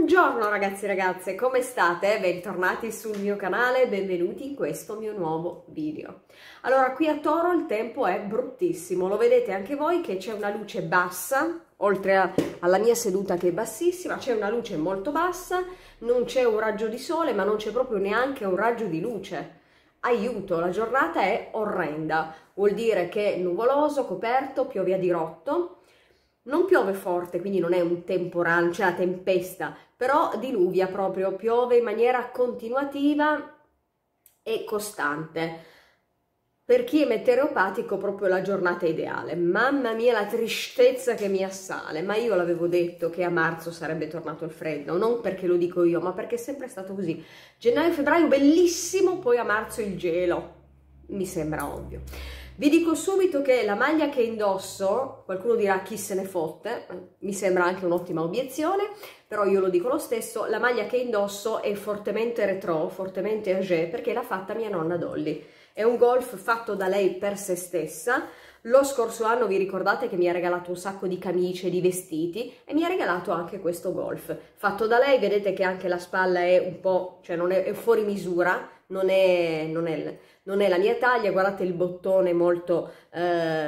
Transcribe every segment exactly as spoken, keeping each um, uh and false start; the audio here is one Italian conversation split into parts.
Buongiorno ragazzi e ragazze, come state? Bentornati sul mio canale, benvenuti in questo mio nuovo video. Allora, qui a Toro il tempo è bruttissimo, lo vedete anche voi che c'è una luce bassa, oltre a, alla mia seduta che è bassissima, c'è una luce molto bassa, non c'è un raggio di sole, ma non c'è proprio neanche un raggio di luce. Aiuto, la giornata è orrenda, vuol dire che è nuvoloso, coperto, piove a dirotto. Non piove forte, quindi non è un temporale, cioè la tempesta, però diluvia proprio, piove in maniera continuativa e costante. Per chi è meteoropatico proprio la giornata ideale. Mamma mia la tristezza che mi assale, ma io l'avevo detto che a marzo sarebbe tornato il freddo, non perché lo dico io, ma perché è sempre stato così. Gennaio, febbraio bellissimo, poi a marzo il gelo, mi sembra ovvio. Vi dico subito che la maglia che indosso, qualcuno dirà chi se ne fotte, mi sembra anche un'ottima obiezione, però io lo dico lo stesso, la maglia che indosso è fortemente retro, fortemente âgé, perché l'ha fatta mia nonna Dolly. È un golf fatto da lei per se stessa. Lo scorso anno vi ricordate che mi ha regalato un sacco di camicie, di vestiti e mi ha regalato anche questo golf. Fatto da lei, vedete che anche la spalla è un po', cioè non è, è fuori misura, non è, non, è, non è la mia taglia, guardate il bottone molto eh,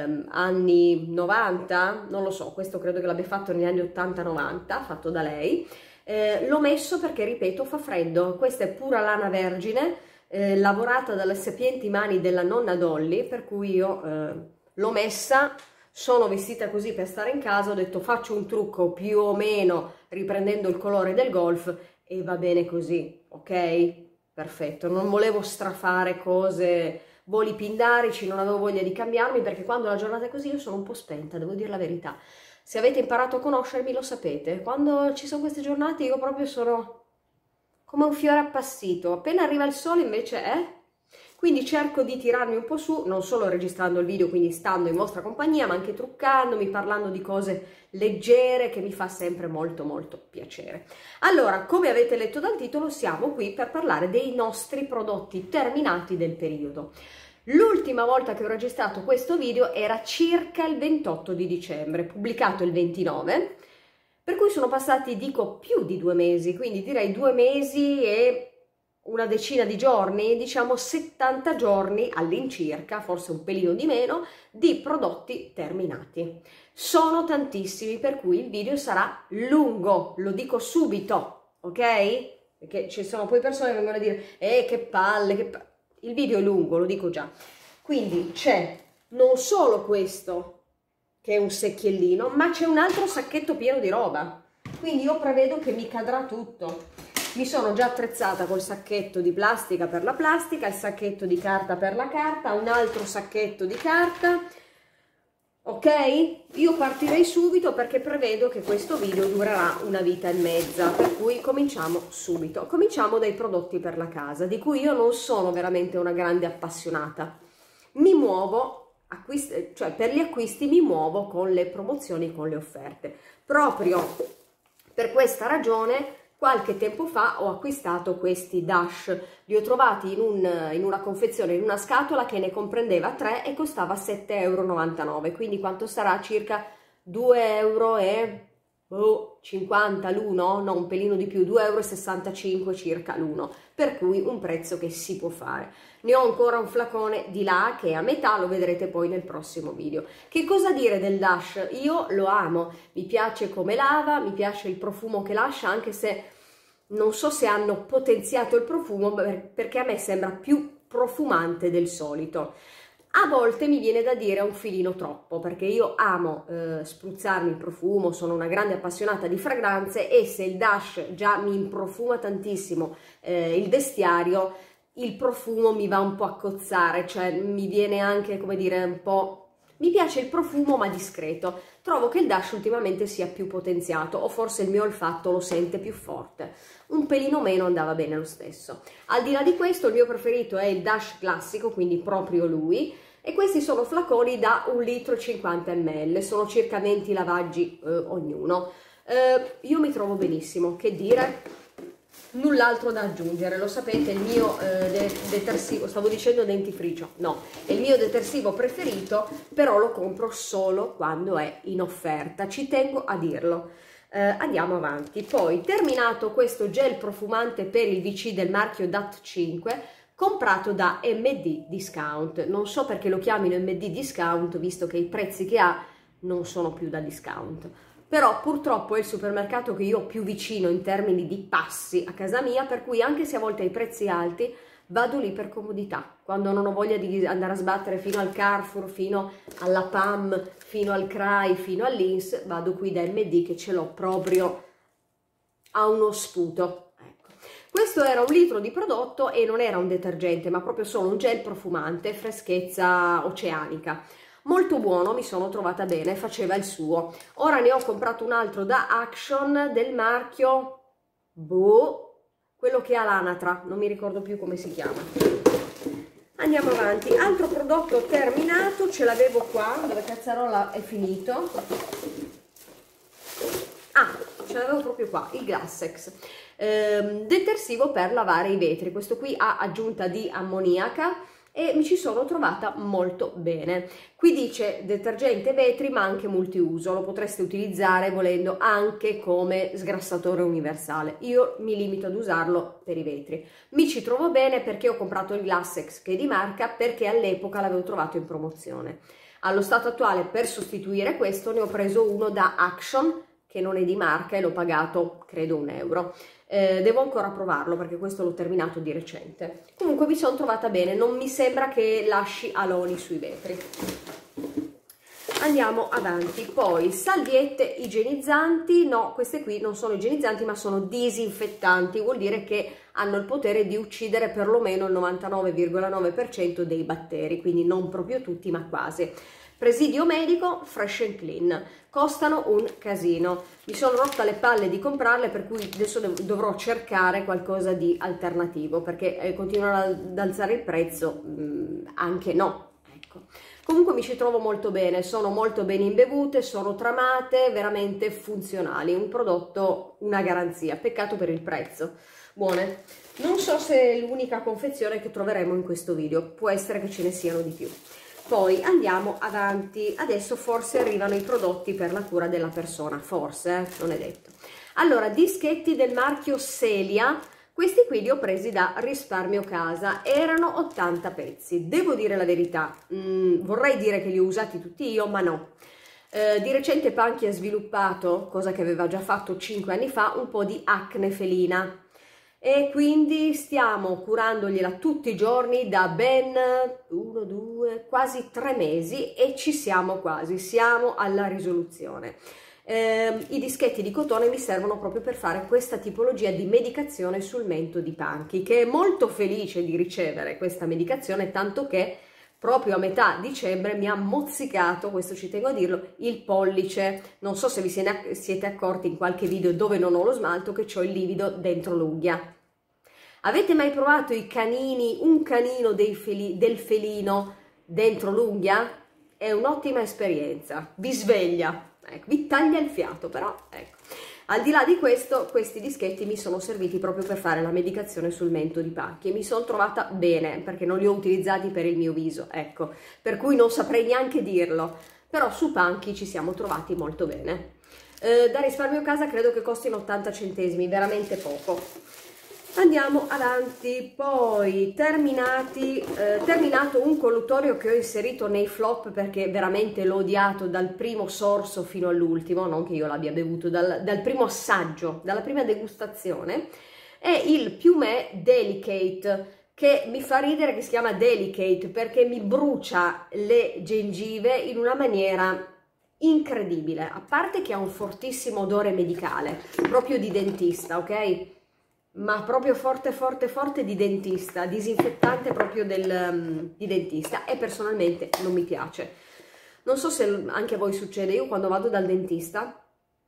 anni novanta, non lo so, questo credo che l'abbia fatto negli anni ottanta novanta, fatto da lei. Eh, l'ho messo perché, ripeto, fa freddo, questa è pura lana vergine, eh, lavorata dalle sapienti mani della nonna Dolly, per cui io... Eh, l'ho messa, sono vestita così per stare in casa, ho detto faccio un trucco più o meno riprendendo il colore del golf e va bene così, ok? Perfetto, non volevo strafare cose, voli pindarici, non avevo voglia di cambiarmi perché quando la giornata è così io sono un po' spenta, devo dire la verità. Se avete imparato a conoscermi lo sapete, quando ci sono queste giornate io proprio sono come un fiore appassito, appena arriva il sole invece è... Eh? Quindi cerco di tirarmi un po' su, non solo registrando il video, quindi stando in vostra compagnia, ma anche truccandomi, parlando di cose leggere, che mi fa sempre molto molto piacere. Allora, come avete letto dal titolo, siamo qui per parlare dei nostri prodotti terminati del periodo. L'ultima volta che ho registrato questo video era circa il ventotto di dicembre, pubblicato il ventinove, per cui sono passati, dico, più di due mesi, quindi direi due mesi e... una decina di giorni, diciamo settanta giorni all'incirca, forse un pelino di meno, di prodotti terminati. Sono tantissimi, per cui il video sarà lungo, lo dico subito, ok? Perché ci sono poi persone che vengono a dire, eh che palle, che palle. Il video è lungo, lo dico già. Quindi c'è non solo questo, che è un secchiellino, ma c'è un altro sacchetto pieno di roba. Quindi io prevedo che mi cadrà tutto. Mi sono già attrezzata col sacchetto di plastica per la plastica, il sacchetto di carta per la carta, un altro sacchetto di carta, ok? Io partirei subito perché prevedo che questo video durerà una vita e mezza, per cui cominciamo subito. Cominciamo dai prodotti per la casa, di cui io non sono veramente una grande appassionata. Mi muovo, acquisti, cioè per gli acquisti mi muovo con le promozioni, con le offerte. Proprio per questa ragione... qualche tempo fa ho acquistato questi Dash, li ho trovati in, un, in una confezione, in una scatola che ne comprendeva tre e costava sette e novantanove euro, quindi quanto sarà? Circa due euro e cinquanta l'uno, no un pelino di più, due e sessantacinque euro circa l'uno, per cui un prezzo che si può fare. Ne ho ancora un flacone di là che è a metà, lo vedrete poi nel prossimo video. Che cosa dire del Dash? Io lo amo, mi piace come lava, mi piace il profumo che lascia, anche se non so se hanno potenziato il profumo perché a me sembra più profumante del solito. A volte mi viene da dire un filino troppo, perché io amo eh, spruzzarmi il profumo, sono una grande appassionata di fragranze e se il Dash già mi improfuma tantissimo eh, il vestiario, il profumo mi va un po' a cozzare, cioè mi viene anche, come dire, un po'... Mi piace il profumo ma discreto, trovo che il Dash ultimamente sia più potenziato o forse il mio olfatto lo sente più forte, un pelino meno andava bene lo stesso. Al di là di questo il mio preferito è il Dash classico, quindi proprio lui, e questi sono flaconi da un litro e cinquanta millilitri, sono circa venti lavaggi eh, ognuno. Eh, io mi trovo benissimo, che dire, null'altro da aggiungere, lo sapete, il mio eh, de detersivo, stavo dicendo dentifricio, no, è il mio detersivo preferito, però lo compro solo quando è in offerta, ci tengo a dirlo. Eh, andiamo avanti. Poi, terminato questo gel profumante per il V C del marchio D A T cinque, comprato da M D Discount. Non so perché lo chiamino M D Discount, visto che i prezzi che ha non sono più da discount. Però purtroppo è il supermercato che io ho più vicino in termini di passi a casa mia, per cui anche se a volte hai prezzi alti, vado lì per comodità. Quando non ho voglia di andare a sbattere fino al Carrefour, fino alla P A M, fino al C R A I, fino all'I N S, vado qui da M D che ce l'ho proprio a uno sputo. Ecco. Questo era un litro di prodotto e non era un detergente, ma proprio solo un gel profumante, freschezza oceanica. Molto buono, mi sono trovata bene, faceva il suo. Ora ne ho comprato un altro da Action del marchio, boh, quello che ha l'anatra, non mi ricordo più come si chiama. Andiamo avanti. Altro prodotto terminato, ce l'avevo qua, dove cazzarola è finito. Ah, ce l'avevo proprio qua, il Glassex. Ehm, detersivo per lavare i vetri. Questo qui ha aggiunta di ammoniaca e mi ci sono trovata molto bene. Qui dice detergente vetri ma anche multiuso, lo potreste utilizzare volendo anche come sgrassatore universale. Io mi limito ad usarlo per i vetri. Mi ci trovo bene perché ho comprato il Glassex che è di marca, perché all'epoca l'avevo trovato in promozione. Allo stato attuale, per sostituire questo, ne ho preso uno da Action che non è di marca e l'ho pagato credo un euro. Eh, devo ancora provarlo perché questo l'ho terminato di recente. Comunque mi sono trovata bene, non mi sembra che lasci aloni sui vetri. Andiamo avanti. Poi salviette igienizzanti, no, queste qui non sono igienizzanti ma sono disinfettanti, vuol dire che hanno il potere di uccidere perlomeno il novantanove virgola nove per cento dei batteri, quindi non proprio tutti ma quasi. Presidio medico, Fresh and Clean, costano un casino, mi sono rotta le palle di comprarle, per cui adesso dovrò cercare qualcosa di alternativo, perché eh, continuano ad alzare il prezzo, mh, anche no, ecco. Comunque mi ci trovo molto bene, sono molto ben imbevute, sono tramate, veramente funzionali, un prodotto, una garanzia, peccato per il prezzo. Buone, non so se è l'unica confezione che troveremo in questo video, può essere che ce ne siano di più. Poi andiamo avanti, adesso forse arrivano i prodotti per la cura della persona, forse, eh? Non è detto. Allora, dischetti del marchio Celia, questi qui li ho presi da Risparmio Casa, erano ottanta pezzi, devo dire la verità, mm, vorrei dire che li ho usati tutti io, ma no. Eh, di recente Panchi ha sviluppato, cosa che aveva già fatto cinque anni fa, un po' di acne felina. E quindi stiamo curandogliela tutti i giorni da ben uno, due, quasi tre mesi e ci siamo quasi, siamo alla risoluzione. Eh, I dischetti di cotone mi servono proprio per fare questa tipologia di medicazione sul mento di Panchi, che è molto felice di ricevere questa medicazione, tanto che proprio a metà dicembre mi ha mozzicato, questo ci tengo a dirlo, il pollice. Non so se vi siete accorti in qualche video dove non ho lo smalto che ho il livido dentro l'unghia. Avete mai provato i canini, un canino dei feli, del felino dentro l'unghia? È un'ottima esperienza, vi sveglia, ecco, vi taglia il fiato, però ecco. Al di là di questo, questi dischetti mi sono serviti proprio per fare la medicazione sul mento di Panchi e mi sono trovata bene perché non li ho utilizzati per il mio viso, ecco, per cui non saprei neanche dirlo, però su Panchi ci siamo trovati molto bene. Eh, da Risparmio Casa credo che costino ottanta centesimi, veramente poco. Andiamo avanti, poi terminati, eh, terminato un colluttorio che ho inserito nei flop perché veramente l'ho odiato dal primo sorso fino all'ultimo, non che io l'abbia bevuto, dal, dal primo assaggio, dalla prima degustazione, è il Piumè Delicate, che mi fa ridere che si chiama Delicate perché mi brucia le gengive in una maniera incredibile, a parte che ha un fortissimo odore medicale, proprio di dentista, ok? Ma proprio forte forte forte di dentista, disinfettante proprio del, um, di dentista, e personalmente non mi piace. Non so se anche a voi succede, io quando vado dal dentista,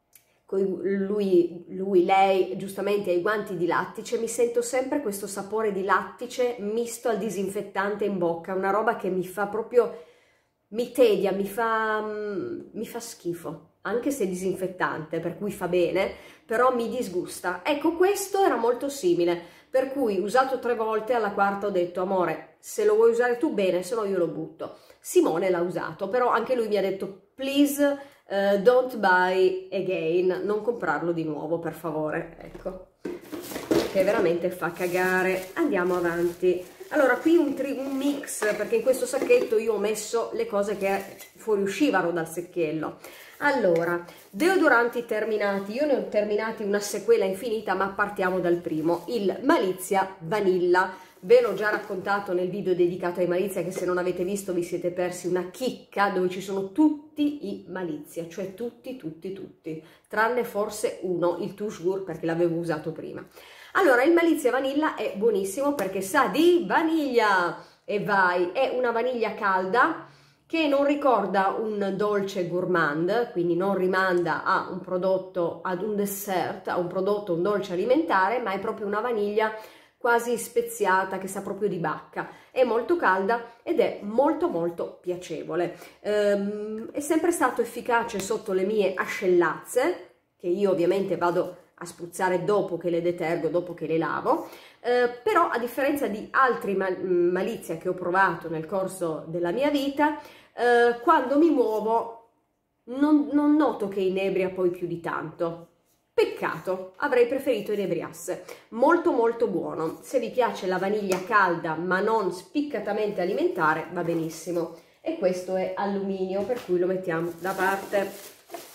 lui, lui lei giustamente ha i guanti di lattice, mi sento sempre questo sapore di lattice misto al disinfettante in bocca, una roba che mi fa proprio, mi tedia, mi fa, um, mi fa schifo. anche se disinfettante, per cui fa bene, però mi disgusta. Ecco, questo era molto simile, per cui usato tre volte, alla quarta ho detto: amore, se lo vuoi usare tu bene, se no io lo butto. Simone l'ha usato, però anche lui mi ha detto: please uh, don't buy again, non comprarlo di nuovo per favore, ecco, che veramente fa cagare. Andiamo avanti. Allora, qui un, un mix, perché in questo sacchetto io ho messo le cose che fuoriuscivano dal secchiello. Allora, deodoranti terminati, io ne ho terminati una sequela infinita, ma partiamo dal primo, il Malizia Vanilla. Ve l'ho già raccontato nel video dedicato ai Malizia, che se non avete visto vi siete persi una chicca dove ci sono tutti i Malizia, cioè tutti, tutti, tutti, tranne forse uno, il Toujours, perché l'avevo usato prima. Allora, il Malizia Vanilla è buonissimo perché sa di vaniglia, e vai, è una vaniglia calda che non ricorda un dolce gourmand, quindi non rimanda a un prodotto, ad un dessert, a un prodotto, un dolce alimentare, ma è proprio una vaniglia quasi speziata, che sa proprio di bacca. È molto calda ed è molto molto piacevole. Ehm, è sempre stato efficace sotto le mie ascellazze, che io ovviamente vado a spruzzare dopo che le detergo, dopo che le lavo, eh, però a differenza di altri mal Malizia che ho provato nel corso della mia vita, eh, quando mi muovo non, non noto che inebria poi più di tanto. Peccato, avrei preferito inebriasse. Molto molto buono. Se vi piace la vaniglia calda ma non spiccatamente alimentare, va benissimo. E questo è alluminio, per cui lo mettiamo da parte.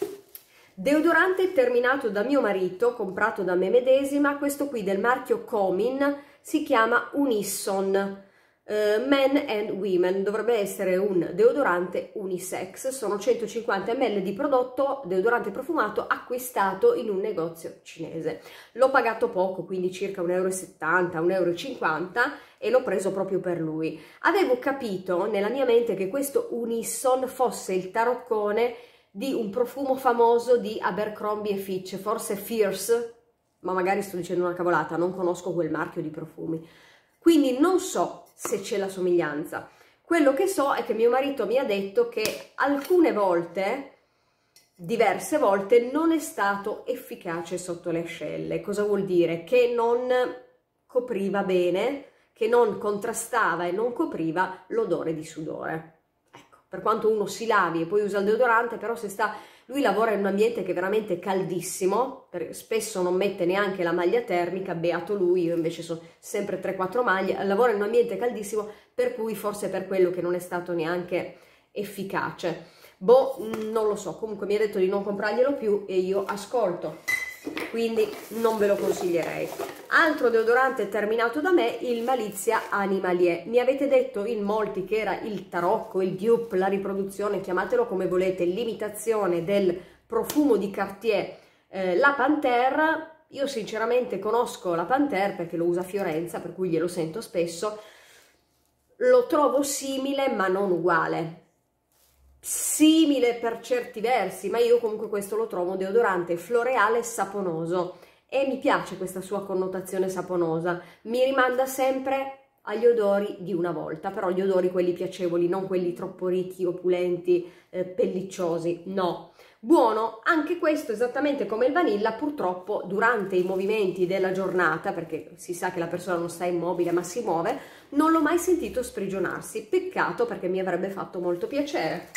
Deodorante terminato da mio marito, comprato da me medesima, questo qui del marchio Comin, si chiama Unisson. Uh, Men and Women, dovrebbe essere un deodorante unisex, sono centocinquanta millilitri di prodotto deodorante profumato acquistato in un negozio cinese. L'ho pagato poco, quindi circa un euro e settanta, un euro e cinquanta, e l'ho preso proprio per lui. Avevo capito nella mia mente che questo Unisson fosse il taroccone di un profumo famoso di Abercrombie e Fitch, forse Fierce, ma magari sto dicendo una cavolata, non conosco quel marchio di profumi, quindi non so se c'è la somiglianza. Quello che so è che mio marito mi ha detto che alcune volte, diverse volte, non è stato efficace sotto le ascelle. Cosa vuol dire? Che non copriva bene, che non contrastava e non copriva l'odore di sudore. Ecco, per quanto uno si lavi e poi usa il deodorante, però se sta... Lui lavora in un ambiente che è veramente caldissimo, spesso non mette neanche la maglia termica, beato lui, io invece sono sempre tre quattro maglie, lavora in un ambiente caldissimo, per cui forse è per quello che non è stato neanche efficace. Boh, non lo so, comunque mi ha detto di non comprarglielo più e io ascolto, quindi non ve lo consiglierei. Altro deodorante terminato da me, il Malizia Animalier. Mi avete detto in molti che era il tarocco, il dupe, la riproduzione, chiamatelo come volete, l'imitazione del profumo di Cartier, eh, la Panthère. Io sinceramente conosco la Panthère perché lo usa Fiorenza, per cui glielo sento spesso. Lo trovo simile ma non uguale. Simile per certi versi, ma io comunque questo lo trovo un deodorante floreale saponoso e mi piace questa sua connotazione saponosa, mi rimanda sempre agli odori di una volta, però gli odori quelli piacevoli, non quelli troppo ricchi, opulenti, eh, pellicciosi, no. Buono, anche questo esattamente come il vanilla, purtroppo durante i movimenti della giornata, perché si sa che la persona non sta immobile ma si muove, non l'ho mai sentito sprigionarsi, peccato perché mi avrebbe fatto molto piacere.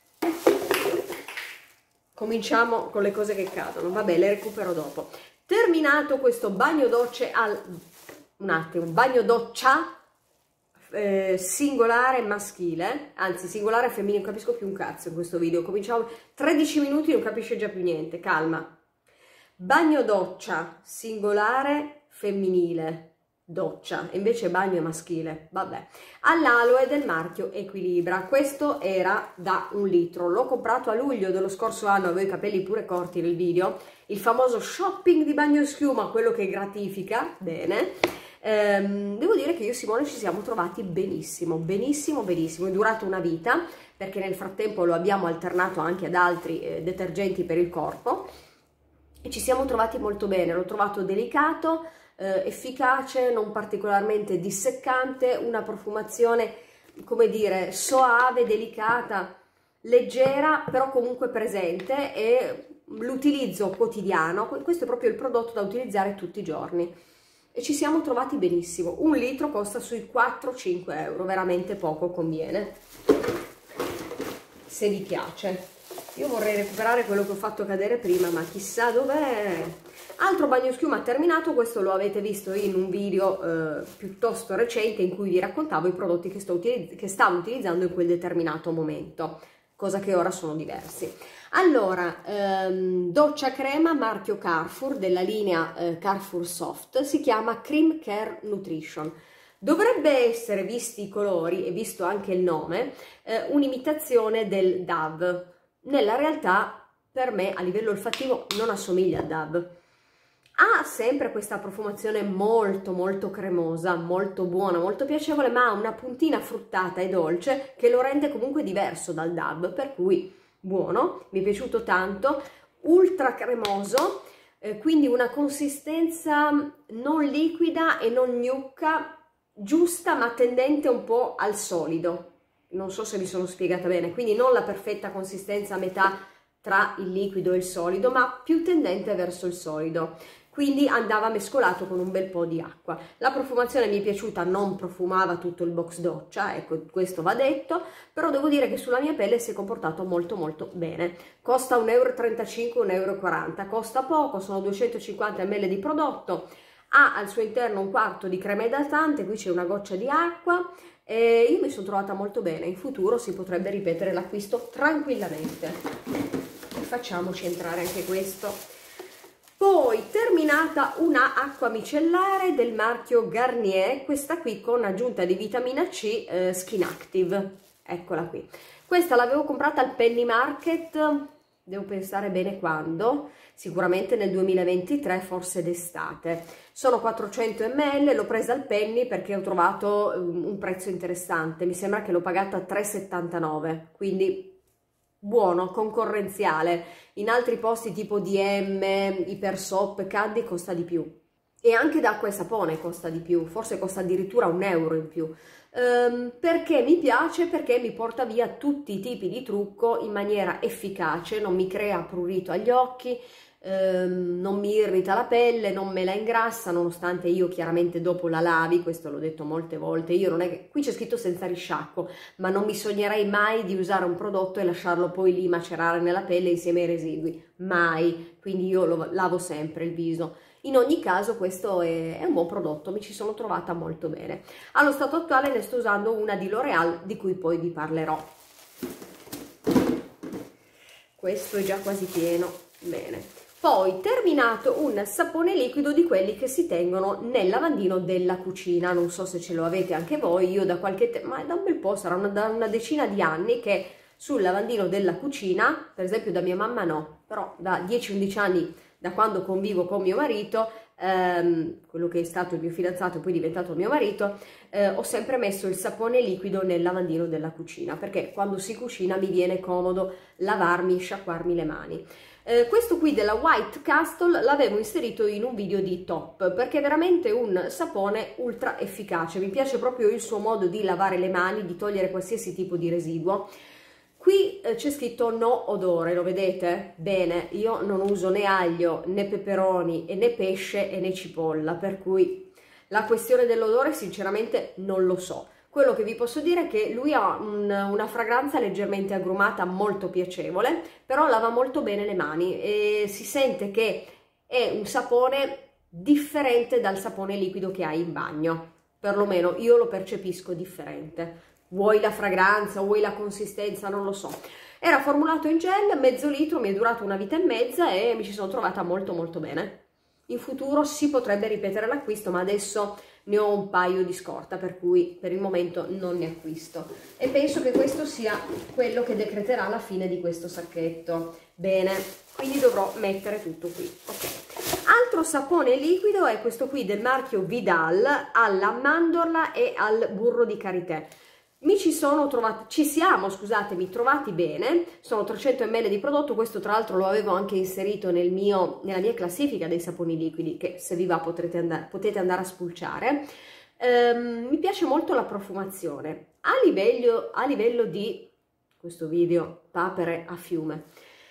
Cominciamo con le cose che cadono, vabbè, le recupero dopo. Terminato questo bagno docce al... un attimo, bagno doccia eh, singolare maschile, anzi singolare femminile, non capisco più un cazzo in questo video, cominciamo, tredici minuti non capisce già più niente, calma. Bagno doccia singolare femminile, doccia, e invece bagno maschile, vabbè, all'aloe del marchio Equilibra. Questo era da un litro, l'ho comprato a luglio dello scorso anno, avevo i capelli pure corti nel video, il famoso shopping di bagno schiuma, quello che gratifica, bene. Ehm, devo dire che io e Simone ci siamo trovati benissimo, benissimo, benissimo, è durato una vita, perché nel frattempo lo abbiamo alternato anche ad altri eh, detergenti per il corpo, e ci siamo trovati molto bene, l'ho trovato delicato, Eh, efficace, non particolarmente disseccante, una profumazione, come dire, soave, delicata, leggera però comunque presente e l'utilizzo quotidiano. Questo è proprio il prodotto da utilizzare tutti i giorni e ci siamo trovati benissimo. Un litro costa sui quattro cinque euro, veramente poco, conviene se vi piace. Io vorrei recuperare quello che ho fatto cadere prima, ma chissà dov'è. Altro bagnoschiuma terminato, questo lo avete visto in un video eh, piuttosto recente in cui vi raccontavo i prodotti che, sto utilizz- che stavo utilizzando in quel determinato momento, cosa che ora sono diversi. Allora, ehm, doccia crema marchio Carrefour della linea eh, Carrefour Soft, si chiama Cream Care Nutrition. Dovrebbe essere, visti i colori e visto anche il nome, eh, un'imitazione del Dove. Nella realtà, per me, a livello olfattivo, non assomiglia a Dove. Ha sempre questa profumazione molto molto cremosa, molto buona, molto piacevole, ma ha una puntina fruttata e dolce che lo rende comunque diverso dal Dove, per cui buono, mi è piaciuto tanto, ultra cremoso, eh, quindi una consistenza non liquida e non gnucca, giusta ma tendente un po' al solido. Non so se mi sono spiegata bene, quindi non la perfetta consistenza a metà tra il liquido e il solido, ma più tendente verso il solido. Quindi andava mescolato con un bel po' di acqua. La profumazione mi è piaciuta, non profumava tutto il box doccia, ecco, questo va detto, però devo dire che sulla mia pelle si è comportato molto molto bene. Costa un euro e trentacinque, un euro e quaranta, costa poco, sono duecentocinquanta millilitri di prodotto, ha al suo interno un quarto di crema idratante, qui c'è una goccia di acqua, e io mi sono trovata molto bene. In futuro si potrebbe ripetere l'acquisto tranquillamente. Facciamoci entrare anche questo. Poi terminata una acqua micellare del marchio Garnier, questa qui con aggiunta di vitamina C eh, Skin Active, eccola qui. Questa l'avevo comprata al Penny Market, devo pensare bene quando, sicuramente nel duemilaventitré, forse d'estate. Sono quattrocento millilitri, l'ho presa al Penny perché ho trovato un prezzo interessante, mi sembra che l'ho pagata a tre e settantanove, quindi buono, concorrenziale. In altri posti tipo D M, Ipersop, Caddy costa di più. E anche d'acqua e sapone costa di più, forse costa addirittura un euro in più. Um, perché mi piace? Perché mi porta via tutti i tipi di trucco in maniera efficace, non mi crea prurito agli occhi, um, non mi irrita la pelle, non me la ingrassa, nonostante io chiaramente dopo la lavi, questo l'ho detto molte volte, io non è che, qui c'è scritto senza risciacquo, ma non mi sognerei mai di usare un prodotto e lasciarlo poi lì macerare nella pelle insieme ai residui, mai, quindi io lo lavo sempre il viso. In ogni caso questo è, è un buon prodotto, mi ci sono trovata molto bene. Allo stato attuale ne sto usando una di L'Oreal di cui poi vi parlerò. Questo è già quasi pieno, bene. Poi terminato un sapone liquido di quelli che si tengono nel lavandino della cucina, non so se ce lo avete anche voi, io da qualche tempo, ma da un bel po', sarà una, da una decina di anni che sul lavandino della cucina, per esempio da mia mamma no, però da dieci undici anni, da quando convivo con mio marito, ehm, quello che è stato il mio fidanzato e poi diventato mio marito, eh, ho sempre messo il sapone liquido nel lavandino della cucina, perché quando si cucina mi viene comodo lavarmi, sciacquarmi le mani. Eh, questo qui della White Castle l'avevo inserito in un video di top, perché è veramente un sapone ultra efficace, mi piace proprio il suo modo di lavare le mani, di togliere qualsiasi tipo di residuo. Qui eh, c'è scritto no odore, lo vedete? Bene, io non uso né aglio, né peperoni, e né pesce e né cipolla, per cui la questione dell'odore sinceramente non lo so. Quello che vi posso dire è che lui ha un, una fragranza leggermente agrumata, molto piacevole, però lava molto bene le mani e si sente che è un sapone differente dal sapone liquido che hai in bagno, perlomeno io lo percepisco differente. Vuoi la fragranza, vuoi la consistenza, non lo so. Era formulato in gel, mezzo litro, mi è durato una vita e mezza e mi ci sono trovata molto molto bene. In futuro si potrebbe ripetere l'acquisto, ma adesso ne ho un paio di scorta, per cui per il momento non ne acquisto. E penso che questo sia quello che decreterà la fine di questo sacchetto. Bene, quindi dovrò mettere tutto qui. Ok. Altro sapone liquido è questo qui del marchio Vidal, alla mandorla e al burro di karité. Mi ci sono trovati, ci siamo, scusatemi, trovati bene, sono trecento millilitri di prodotto, questo tra l'altro lo avevo anche inserito nel mio, nella mia classifica dei saponi liquidi, che se vi va potrete andare, potete andare a spulciare. Ehm, mi piace molto la profumazione, a livello, a livello di questo video, papere a fiume.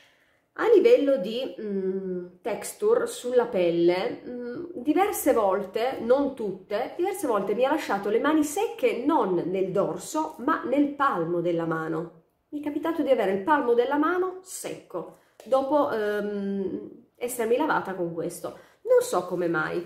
A livello di mh, texture sulla pelle, mh, diverse volte, non tutte, diverse volte mi ha lasciato le mani secche non nel dorso, ma nel palmo della mano. Mi è capitato di avere il palmo della mano secco, dopo ehm, essermi lavata con questo. Non so come mai.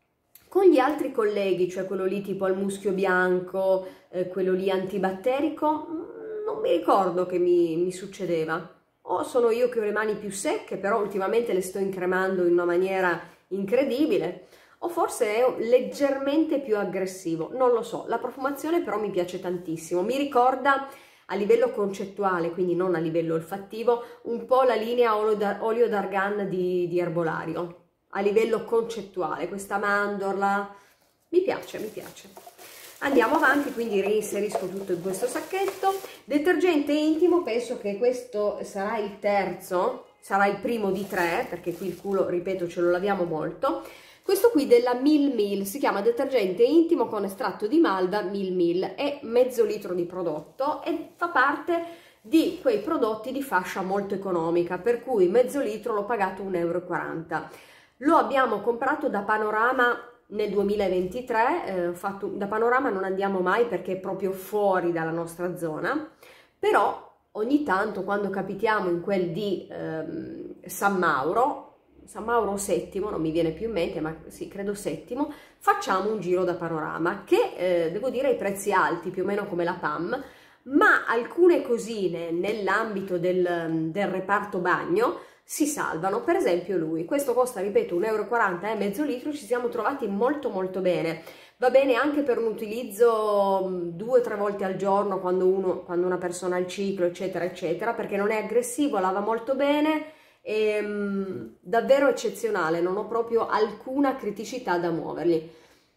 Con gli altri colleghi, cioè quello lì tipo al muschio bianco, eh, quello lì antibatterico, non mi ricordo che mi, mi succedeva. O sono io che ho le mani più secche, però ultimamente le sto incremando in una maniera incredibile, o forse è leggermente più aggressivo, non lo so. La profumazione però mi piace tantissimo, mi ricorda a livello concettuale, quindi non a livello olfattivo, un po' la linea olio d'argan di, di Erbolario, a livello concettuale, questa mandorla, mi piace, mi piace. Andiamo avanti, quindi reinserisco tutto in questo sacchetto. Detergente intimo, penso che questo sarà il terzo, sarà il primo di tre, perché qui il culo, ripeto, ce lo laviamo molto. Questo qui della Mil Mil, si chiama detergente intimo con estratto di malva Mil Mil, è mezzo litro di prodotto e fa parte di quei prodotti di fascia molto economica, per cui mezzo litro l'ho pagato un euro e quaranta. Lo abbiamo comprato da Panorama nel duemilaventitré, eh, fatto, da Panorama non andiamo mai perché è proprio fuori dalla nostra zona, però ogni tanto quando capitiamo in quel di ehm, San Mauro, San Mauro settimo, non mi viene più in mente, ma sì, credo settimo, facciamo un giro da Panorama che eh, devo dire ai prezzi alti, più o meno come la P A M, ma alcune cosine nell'ambito del, del reparto bagno si salvano. Per esempio lui, questo costa, ripeto, un euro e quaranta, è mezzo litro, ci siamo trovati molto molto bene. Va bene anche per un utilizzo due o tre volte al giorno quando, uno, quando una persona ha il ciclo, eccetera, eccetera, perché non è aggressivo, lava molto bene, è mh, davvero eccezionale, non ho proprio alcuna criticità da muovergli.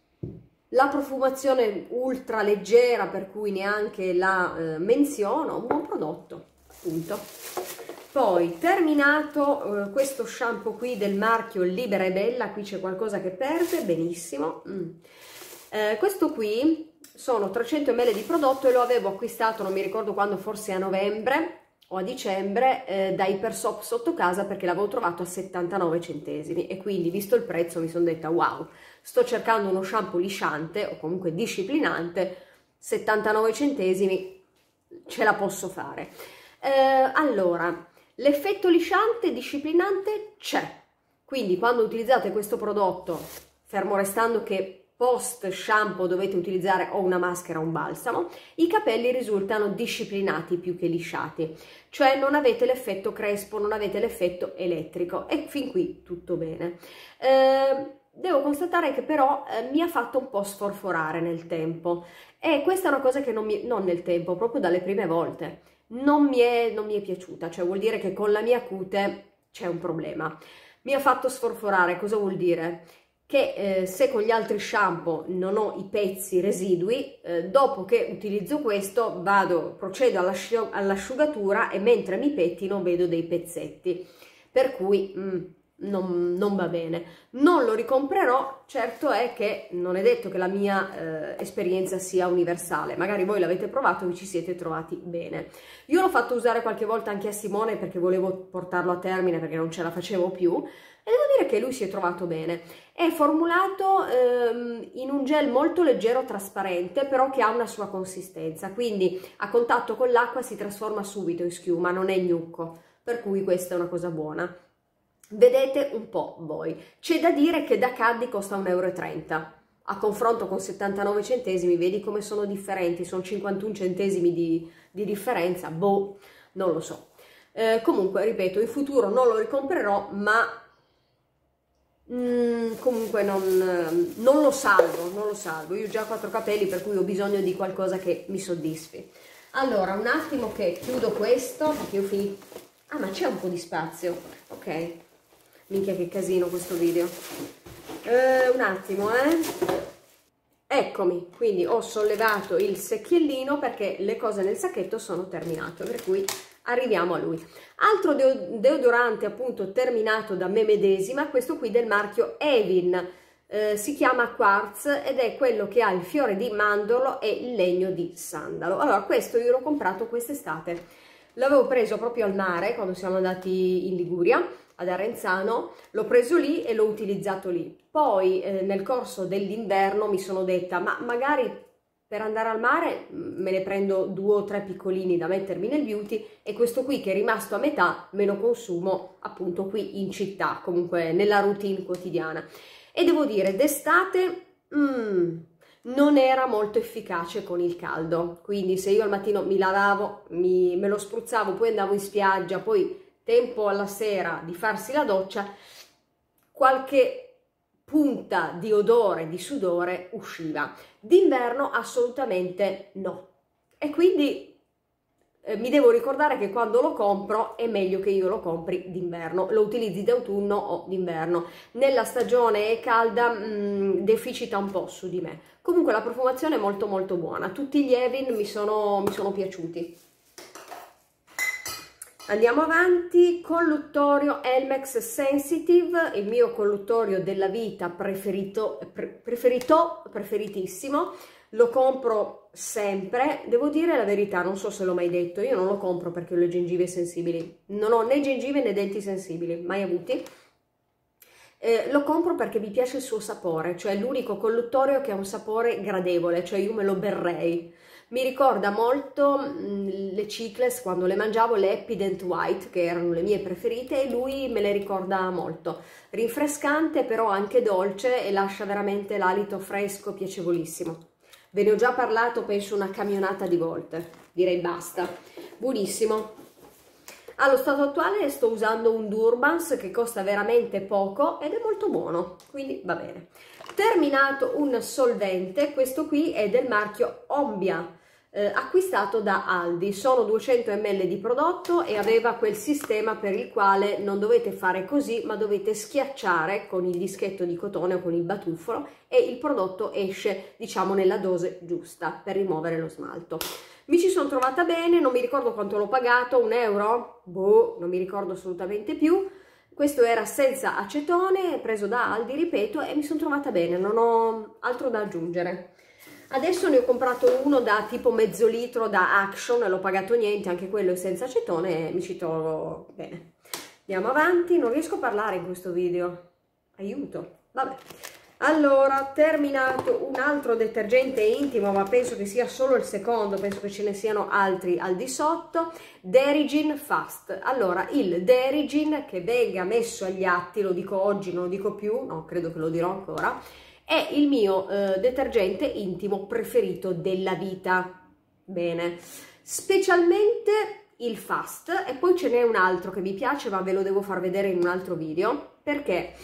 La profumazione ultra leggera, per cui neanche la eh, menziono, un buon prodotto, appunto. Poi, terminato eh, questo shampoo qui del marchio Libera e Bella, qui c'è qualcosa che perde, benissimo. Mm. Eh, questo qui sono trecento millilitri di prodotto e lo avevo acquistato, non mi ricordo quando, forse a novembre o a dicembre, eh, da Ipersop sotto casa, perché l'avevo trovato a settantanove centesimi e quindi, visto il prezzo, mi sono detta wow, sto cercando uno shampoo lisciante o comunque disciplinante, settantanove centesimi ce la posso fare. Eh, allora, l'effetto lisciante e disciplinante c'è, quindi quando utilizzate questo prodotto, fermo restando che post shampoo dovete utilizzare o una maschera o un balsamo, i capelli risultano disciplinati più che lisciati, cioè non avete l'effetto crespo, non avete l'effetto elettrico, e fin qui tutto bene. Eh, devo constatare che però eh, mi ha fatto un po' sforforare nel tempo, e questa è una cosa che non, mi, non nel tempo, proprio dalle prime volte, non mi, è, non mi è piaciuta, cioè vuol dire che con la mia cute c'è un problema. Mi ha fatto sforforare, cosa vuol dire? Che eh, se con gli altri shampoo non ho i pezzi residui, eh, dopo che utilizzo questo vado, procedo all'asciugatura e mentre mi pettino vedo dei pezzetti, per cui mm, non, non va bene. Non lo ricomprerò, certo è che non è detto che la mia eh, esperienza sia universale, magari voi l'avete provato e vi ci siete trovati bene. Io l'ho fatto usare qualche volta anche a Simone perché volevo portarlo a termine, perché non ce la facevo più, e devo dire che lui si è trovato bene. È formulato ehm, in un gel molto leggero, trasparente, però che ha una sua consistenza, quindi a contatto con l'acqua si trasforma subito in schiuma, non è gnucco, per cui questa è una cosa buona. Vedete un po' voi. C'è da dire che da Caddi costa un euro e trenta, a confronto con settantanove centesimi, vedi come sono differenti, sono cinquantuno centesimi di, di differenza, boh, non lo so. Eh, comunque, ripeto, in futuro non lo ricomprerò, ma Mm, comunque non, non lo salvo, non lo salvo. Io ho già quattro capelli, per cui ho bisogno di qualcosa che mi soddisfi. Allora, un attimo che chiudo questo, perché io finito. Ah, ma c'è un po' di spazio. Ok. Minchia che casino questo video. Eh, un attimo, eh. Eccomi, quindi ho sollevato il secchiellino perché le cose nel sacchetto sono terminate, per cui arriviamo a lui. Altro deodorante appunto terminato da me medesima, questo qui del marchio Evin, eh, si chiama Quartz ed è quello che ha il fiore di mandorlo e il legno di sandalo. Allora, questo io l'ho comprato quest'estate, L'avevo preso proprio al mare quando siamo andati in Liguria, ad Arenzano, l'ho preso lì e l'ho utilizzato lì. Poi eh, nel corso dell'inverno mi sono detta, ma magari per andare al mare me ne prendo due o tre piccolini da mettermi nel beauty e questo qui che è rimasto a metà me lo consumo appunto qui in città, comunque nella routine quotidiana. E devo dire, d'estate mm, non era molto efficace con il caldo, quindi se io al mattino mi lavavo, mi, me lo spruzzavo, poi andavo in spiaggia, poi tempo alla sera di farsi la doccia, qualche punta di odore, di sudore usciva. D'inverno assolutamente no. E quindi eh, mi devo ricordare che quando lo compro è meglio che io lo compri d'inverno, lo utilizzi d'autunno o d'inverno. Nella stagione calda mh, deficita un po' su di me. Comunque la profumazione è molto molto buona, tutti gli Evin mi sono, mi sono piaciuti. Andiamo avanti, colluttorio Elmex Sensitive, il mio colluttorio della vita preferito, pre, preferito, preferitissimo, lo compro sempre, devo dire la verità, non so se l'ho mai detto, io non lo compro perché ho le gengive sensibili, non ho né gengive né denti sensibili, mai avuti, eh, lo compro perché mi piace il suo sapore, cioè l'unico colluttorio che ha un sapore gradevole, cioè io me lo berrei. Mi ricorda molto mh, le Chicless quando le mangiavo, le Happy White, che erano le mie preferite, e lui me le ricorda molto. Rinfrescante, però anche dolce e lascia veramente l'alito fresco, piacevolissimo. Ve ne ho già parlato, penso, una camionata di volte. Direi basta. Buonissimo. Allo stato attuale sto usando un Durbans che costa veramente poco ed è molto buono, quindi va bene. Terminato un solvente, questo qui è del marchio Ombia, eh, acquistato da Aldi, sono duecento millilitri di prodotto e aveva quel sistema per il quale non dovete fare così, ma dovete schiacciare con il dischetto di cotone o con il batuffolo e il prodotto esce, diciamo, nella dose giusta per rimuovere lo smalto. Mi ci sono trovata bene, non mi ricordo quanto l'ho pagato, un euro? Boh, non mi ricordo assolutamente più. Questo era senza acetone, preso da Aldi, ripeto, e mi sono trovata bene, non ho altro da aggiungere. Adesso ne ho comprato uno da tipo mezzo litro da Action, l'ho pagato niente, anche quello è senza acetone e mi ci trovo bene. Andiamo avanti, non riesco a parlare in questo video, aiuto, vabbè. Allora, terminato un altro detergente intimo, ma penso che sia solo il secondo, penso che ce ne siano altri al di sotto, Derigine Fast. Allora, il Derigine, che venga messo agli atti, lo dico oggi, non lo dico più, no, credo che lo dirò ancora, è il mio eh, detergente intimo preferito della vita. Bene, specialmente il Fast, e poi ce n'è un altro che mi piace, ma ve lo devo far vedere in un altro video, perché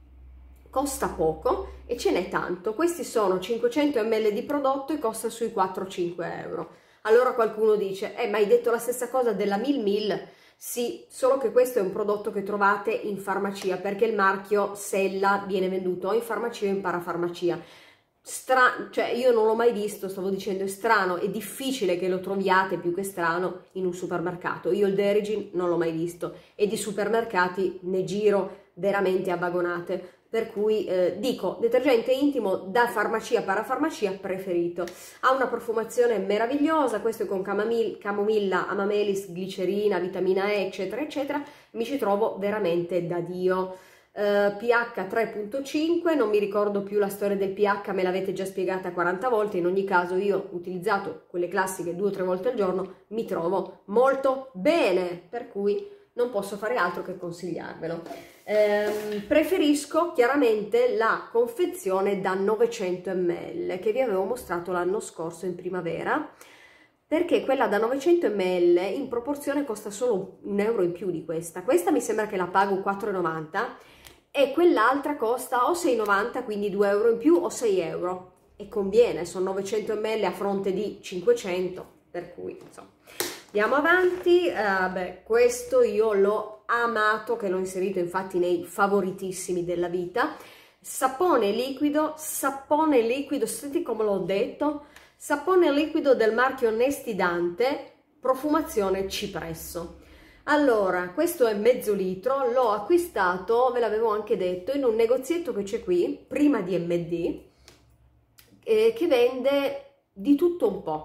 costa poco e ce n'è tanto. Questi sono cinquecento millilitri di prodotto e costa sui quattro cinque euro. Allora qualcuno dice, eh ma hai detto la stessa cosa della Mil Mil? Sì, solo che questo è un prodotto che trovate in farmacia, perché il marchio Sella viene venduto o in farmacia o in parafarmacia. Stra cioè io non l'ho mai visto, stavo dicendo è strano, è difficile che lo troviate, più che strano, in un supermercato. Io il Derigine non l'ho mai visto e di supermercati ne giro veramente a vagonate. Per cui eh, dico, detergente intimo da farmacia, parafarmacia preferito. Ha una profumazione meravigliosa, questo è con camomilla, camomilla, amamelis, glicerina, vitamina E, eccetera, eccetera. Mi ci trovo veramente da Dio. Uh, pH tre virgola cinque, non mi ricordo più la storia del pH, me l'avete già spiegata quaranta volte, in ogni caso io ho utilizzato quelle classiche due o tre volte al giorno, mi trovo molto bene, per cui non posso fare altro che consigliarvelo. Eh, preferisco chiaramente la confezione da novecento millilitri che vi avevo mostrato l'anno scorso in primavera, perché quella da novecento millilitri in proporzione costa solo un euro in più di questa. Questa mi sembra che la pago quattro e novanta e quell'altra costa o sei e novanta, quindi due euro in più, o sei euro, e conviene, sono novecento millilitri a fronte di cinquecento, per cui insomma. Andiamo avanti, uh, beh, questo io l'ho amato, che l'ho inserito infatti nei favoritissimi della vita. Sapone liquido, sapone liquido, senti come l'ho detto, sapone liquido del marchio Nestidante, profumazione cipresso. Allora, questo è mezzo litro, l'ho acquistato, ve l'avevo anche detto, in un negozietto che c'è qui, prima di M D, eh, che vende di tutto un po'.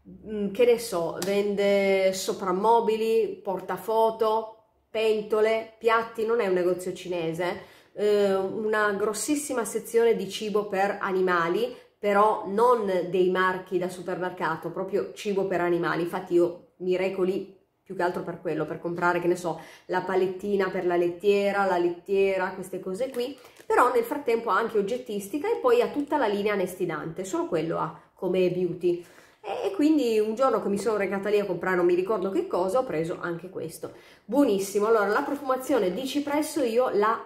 che ne so, vende soprammobili, portafoto, pentole, piatti, non è un negozio cinese, eh, una grossissima sezione di cibo per animali, però non dei marchi da supermercato, proprio cibo per animali. Infatti io mi reco lì più che altro per quello, per comprare, che ne so, la palettina per la lettiera, la lettiera, queste cose qui, però nel frattempo ha anche oggettistica e poi ha tutta la linea Nestidante, solo quello ha come beauty. E quindi un giorno che mi sono recata lì a comprare non mi ricordo che cosa, ho preso anche questo. Buonissimo. Allora, la profumazione di cipresso io la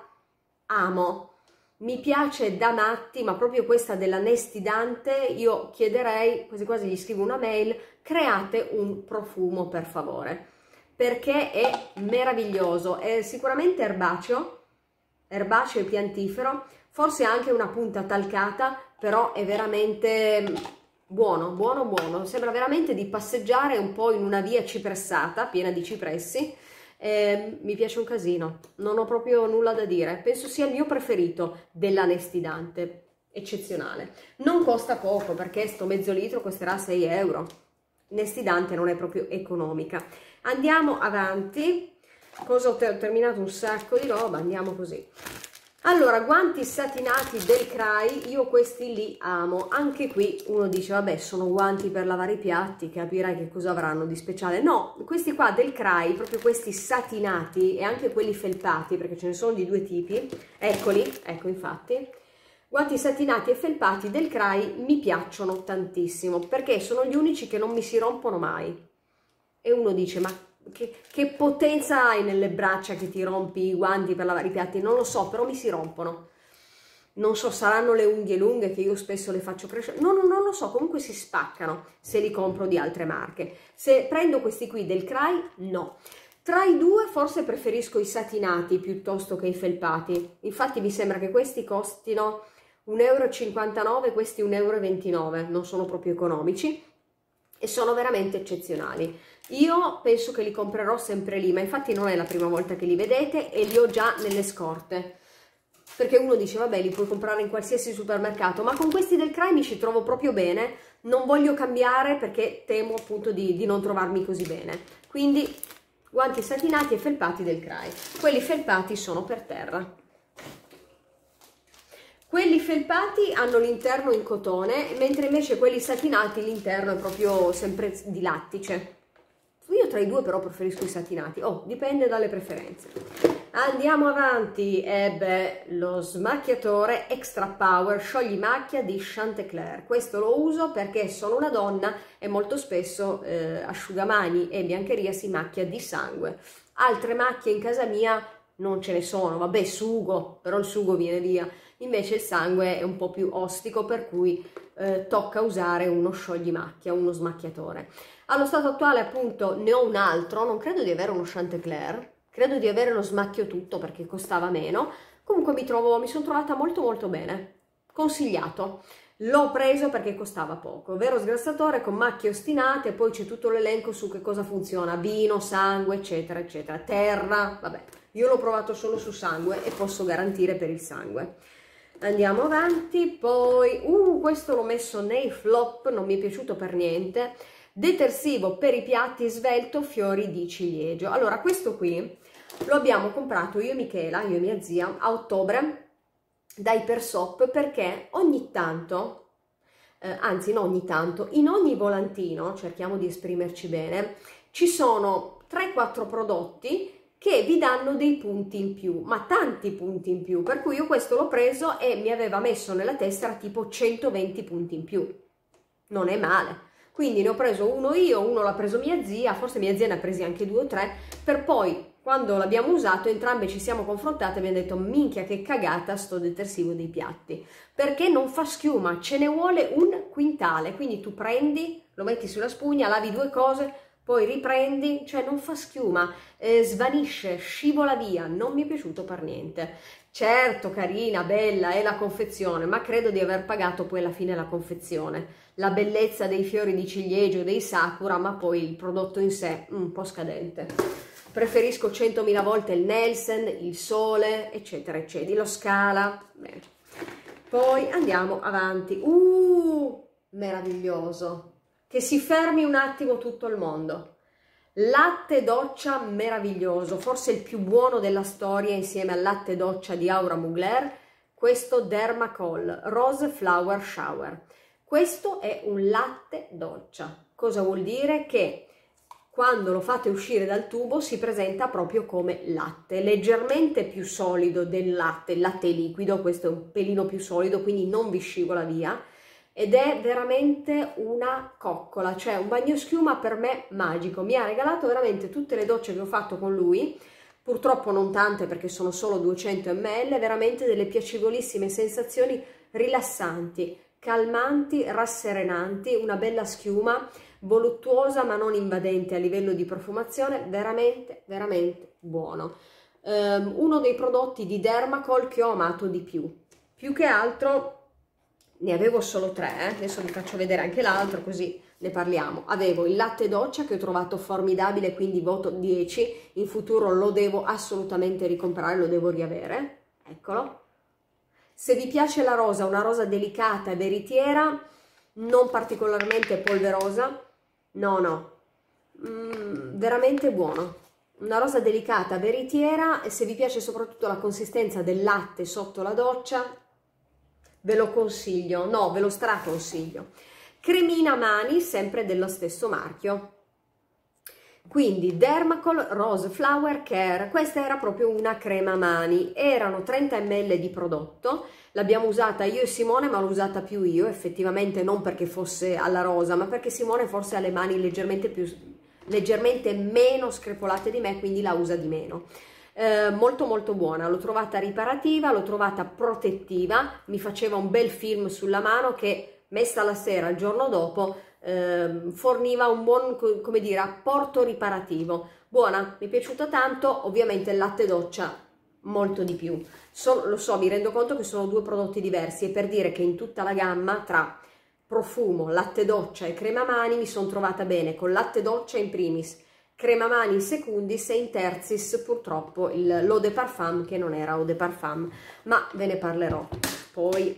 amo, mi piace da matti, ma proprio questa della Nestidante, io chiederei, quasi quasi gli scrivo una mail, create un profumo per favore, perché è meraviglioso, è sicuramente erbaceo, erbaceo e piantifero, forse anche una punta talcata, però è veramente buono, buono, buono, sembra veramente di passeggiare un po' in una via cipressata, piena di cipressi. Eh, mi piace un casino, non ho proprio nulla da dire, penso sia il mio preferito della Nestidante, eccezionale. Non costa poco, perché sto mezzo litro costerà sei euro, Nestidante non è proprio economica. Andiamo avanti, cosa ho, ter ho terminato un sacco di roba, andiamo così. Allora, guanti satinati del C R A I, io questi li amo. Anche qui uno dice, vabbè, sono guanti per lavare i piatti, capirai che cosa avranno di speciale. No, questi qua del C R A I, proprio questi satinati e anche quelli felpati, perché ce ne sono di due tipi, eccoli, ecco infatti, guanti satinati e felpati del C R A I mi piacciono tantissimo, perché sono gli unici che non mi si rompono mai. E uno dice, ma Che, che potenza hai nelle braccia che ti rompi i guanti per lavare i piatti? Non lo so, però mi si rompono. Non so, saranno le unghie lunghe che io spesso le faccio crescere. No, no, non lo so, comunque si spaccano se li compro di altre marche. Se prendo questi qui del C R A I, no. Tra i due forse preferisco i satinati piuttosto che i felpati. Infatti mi sembra che questi costino un euro e cinquantanove, questi un euro e ventinove. Non sono proprio economici e sono veramente eccezionali. Io penso che li comprerò sempre lì, ma infatti non è la prima volta che li vedete e li ho già nelle scorte, perché uno dice vabbè li puoi comprare in qualsiasi supermercato, ma con questi del C R A I mi ci trovo proprio bene, non voglio cambiare perché temo appunto di, di non trovarmi così bene. Quindi guanti satinati e felpati del C R A I, quelli felpati sono per terra. Quelli felpati hanno l'interno in cotone, mentre invece quelli satinati l'interno è proprio sempre di lattice. Io tra i due però preferisco i satinati, oh, dipende dalle preferenze. Andiamo avanti, e beh, lo smacchiatore Extra Power sciogli macchia di Chanticleer. Questo lo uso perché sono una donna e molto spesso eh, asciugamani e biancheria si macchia di sangue. Altre macchie in casa mia non ce ne sono, vabbè, sugo, però il sugo viene via. Invece il sangue è un po' più ostico, per cui eh, tocca usare uno scioglimacchia, uno smacchiatore. Allo stato attuale appunto ne ho un altro, non credo di avere uno Chanticleer, credo di avere lo smacchio tutto perché costava meno. Comunque mi, trovo, mi sono trovata molto molto bene, consigliato. L'ho preso perché costava poco, vero sgrassatore con macchie ostinate, poi c'è tutto l'elenco su che cosa funziona, vino, sangue, eccetera, eccetera, terra, vabbè, io l'ho provato solo su sangue e posso garantire per il sangue. Andiamo avanti, poi, uh, questo l'ho messo nei flop, non mi è piaciuto per niente, detersivo per i piatti svelto fiori di ciliegio. Allora, questo qui lo abbiamo comprato io e Michela, io e mia zia, a ottobre, da Ipersop, perché ogni tanto, eh, anzi non ogni tanto, in ogni volantino, cerchiamo di esprimerci bene, ci sono tre quattro prodotti che vi danno dei punti in più, ma tanti punti in più, per cui io questo l'ho preso e mi aveva messo nella tessera tipo centoventi punti in più. Non è male. Quindi ne ho preso uno io, uno l'ha preso mia zia, forse mia zia ne ha presi anche due o tre, per poi quando l'abbiamo usato entrambe ci siamo confrontate e abbiamo detto minchia che cagata sto detersivo dei piatti, perché non fa schiuma, ce ne vuole un quintale, quindi tu prendi, lo metti sulla spugna, lavi due cose, poi riprendi, cioè non fa schiuma, eh, svanisce, scivola via, non mi è piaciuto per niente. Certo, carina, bella è la confezione, ma credo di aver pagato poi alla fine la confezione, la bellezza dei fiori di ciliegio, dei sakura, ma poi il prodotto in sé un po' scadente. Preferisco centomila volte il Nelsen, il Sole, eccetera, eccetera, lo Scala. Bene. Poi andiamo avanti. Uh, meraviglioso! che si fermi un attimo tutto il mondo. Latte doccia meraviglioso, forse il più buono della storia insieme al latte doccia di Aura Mugler, questo Dermacol Rose Flower Shower. Questo è un latte doccia. Cosa vuol dire? Che quando lo fate uscire dal tubo si presenta proprio come latte, leggermente più solido del latte, il latte liquido, questo è un pelino più solido, quindi non vi scivola via, ed è veramente una coccola, cioè un bagnoschiuma per me magico. Mi ha regalato veramente tutte le docce che ho fatto con lui, purtroppo non tante perché sono solo duecento millilitri, veramente delle piacevolissime sensazioni rilassanti, calmanti, rasserenanti, una bella schiuma, voluttuosa ma non invadente a livello di profumazione, veramente veramente buono. Um, uno dei prodotti di Dermacol che ho amato di più, più che altro ne avevo solo tre, eh? Adesso vi faccio vedere anche l'altro così ne parliamo. Avevo il latte doccia che ho trovato formidabile, quindi voto dieci, in futuro lo devo assolutamente ricomprare, lo devo riavere, eccolo. Se vi piace la rosa, una rosa delicata e veritiera, non particolarmente polverosa, no no, mm, veramente buono, una rosa delicata, veritiera, e se vi piace soprattutto la consistenza del latte sotto la doccia, ve lo consiglio, no, ve lo straconsiglio. Cremina mani, sempre dello stesso marchio, quindi Dermacol Rose Flower Care, questa era proprio una crema mani, erano trenta millilitri di prodotto, l'abbiamo usata io e Simone, ma l'ho usata più io, effettivamente non perché fosse alla rosa, ma perché Simone forse ha le mani leggermente, più, leggermente meno screpolate di me, quindi la usa di meno. Eh, molto molto buona, l'ho trovata riparativa, l'ho trovata protettiva, mi faceva un bel film sulla mano che messa la sera il giorno dopo eh, forniva un buon, come dire, apporto riparativo. Buona, mi è piaciuta tanto, ovviamente il latte doccia molto di più. So, lo so, mi rendo conto che sono due prodotti diversi, e per dire che in tutta la gamma tra profumo, latte doccia e crema mani mi sono trovata bene, con latte doccia in primis, crema mani in secundis e in tersis purtroppo l'eau de parfum, che non era eau de parfum, ma ve ne parlerò poi.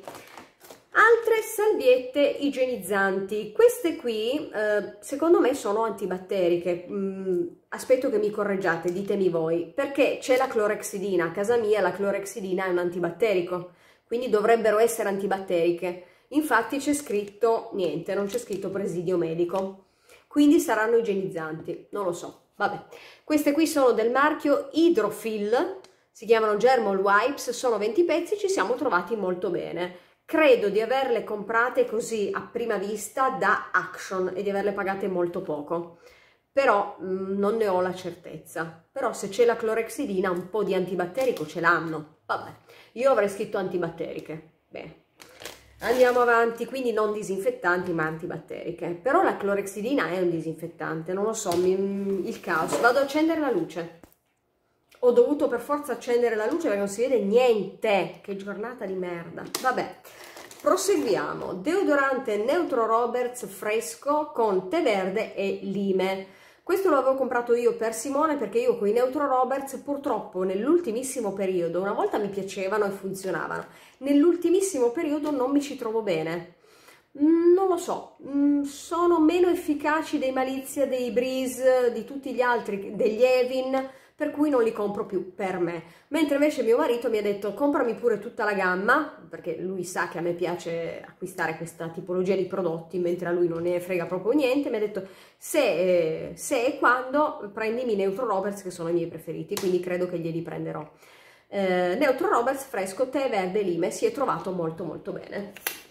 Altre salviette igienizzanti, queste qui eh, secondo me sono antibatteriche, mm, aspetto che mi correggiate, ditemi voi, perché c'è la clorexidina, a casa mia la clorexidina è un antibatterico, quindi dovrebbero essere antibatteriche, infatti c'è scritto niente, non c'è scritto presidio medico, quindi saranno igienizzanti, non lo so, vabbè. Queste qui sono del marchio Hydrofill, si chiamano Germol Wipes, sono venti pezzi, ci siamo trovati molto bene. Credo di averle comprate così a prima vista da Action e di averle pagate molto poco, però mh, non ne ho la certezza. Però se c'è la clorexidina un po' di antibatterico ce l'hanno, vabbè, io avrei scritto antibatteriche, bene. Andiamo avanti, quindi non disinfettanti ma antibatteriche, però la clorexidina è un disinfettante, non lo so, mi, il caos. Vado ad accendere la luce, ho dovuto per forza accendere la luce perché non si vede niente, che giornata di merda, vabbè. Proseguiamo, deodorante Neutro Roberts fresco con tè verde e lime. Questo lo avevo comprato io per Simone perché io con i Neutro Roberts purtroppo nell'ultimissimo periodo, una volta mi piacevano e funzionavano, nell'ultimissimo periodo non mi ci trovo bene. Mm, non lo so, mm, sono meno efficaci dei Malizia, dei Breeze, di tutti gli altri, degli Evin, per cui non li compro più per me. Mentre invece mio marito mi ha detto comprami pure tutta la gamma, perché lui sa che a me piace acquistare questa tipologia di prodotti, mentre a lui non ne frega proprio niente, mi ha detto se, se e quando prendimi Neutro Roberts che sono i miei preferiti, quindi credo che glieli prenderò. Eh, Neutro Roberts fresco, tè verde e lime, si è trovato molto molto bene.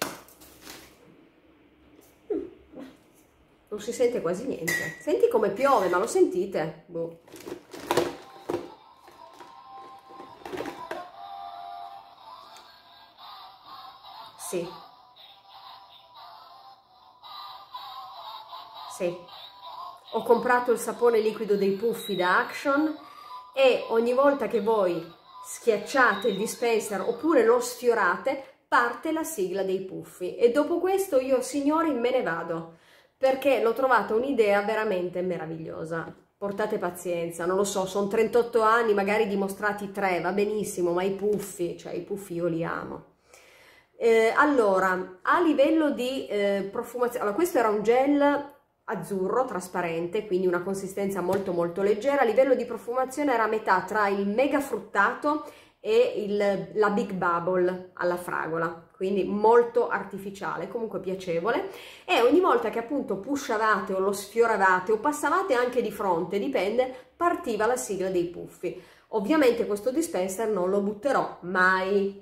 Non si sente quasi niente. Senti come piove, ma lo sentite? Boh. Sì. Sì. Ho comprato il sapone liquido dei Puffi da Action e ogni volta che voi schiacciate il dispenser oppure lo sfiorate parte la sigla dei Puffi e dopo questo io signori me ne vado perché l'ho trovata un'idea veramente meravigliosa. Portate pazienza, non lo so, sono trentotto anni, magari dimostrati tre, va benissimo, ma i Puffi, cioè i Puffi io li amo. Eh, allora, a livello di eh, profumazione, allora questo era un gel azzurro trasparente, quindi una consistenza molto molto leggera. A livello di profumazione era a metà tra il mega fruttato e il, la Big Bubble alla fragola, quindi molto artificiale, comunque piacevole. E ogni volta che appunto pushavate o lo sfioravate o passavate anche di fronte, dipende, partiva la sigla dei puffi. Ovviamente questo dispenser non lo butterò mai.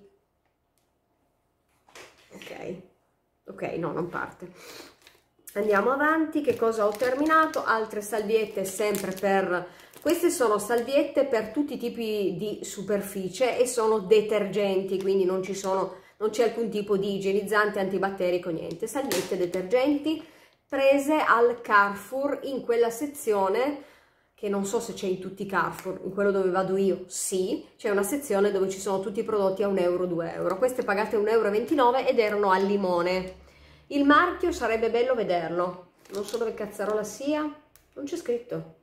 Ok, ok, no, non parte. Andiamo avanti. Che cosa ho terminato? Altre salviette sempre per... Queste sono salviette per tutti i tipi di superficie e sono detergenti, quindi non ci sono, non c'è alcun tipo di igienizzante, antibatterico, niente. Salviette detergenti prese al Carrefour, in quella sezione che non so se c'è in tutti i Carrefour, in quello dove vado io sì, c'è una sezione dove ci sono tutti i prodotti a un euro, due euro. Queste pagate un euro e ventinove ed erano al limone. Il marchio sarebbe bello vederlo, non so dove cazzarola sia, non c'è scritto.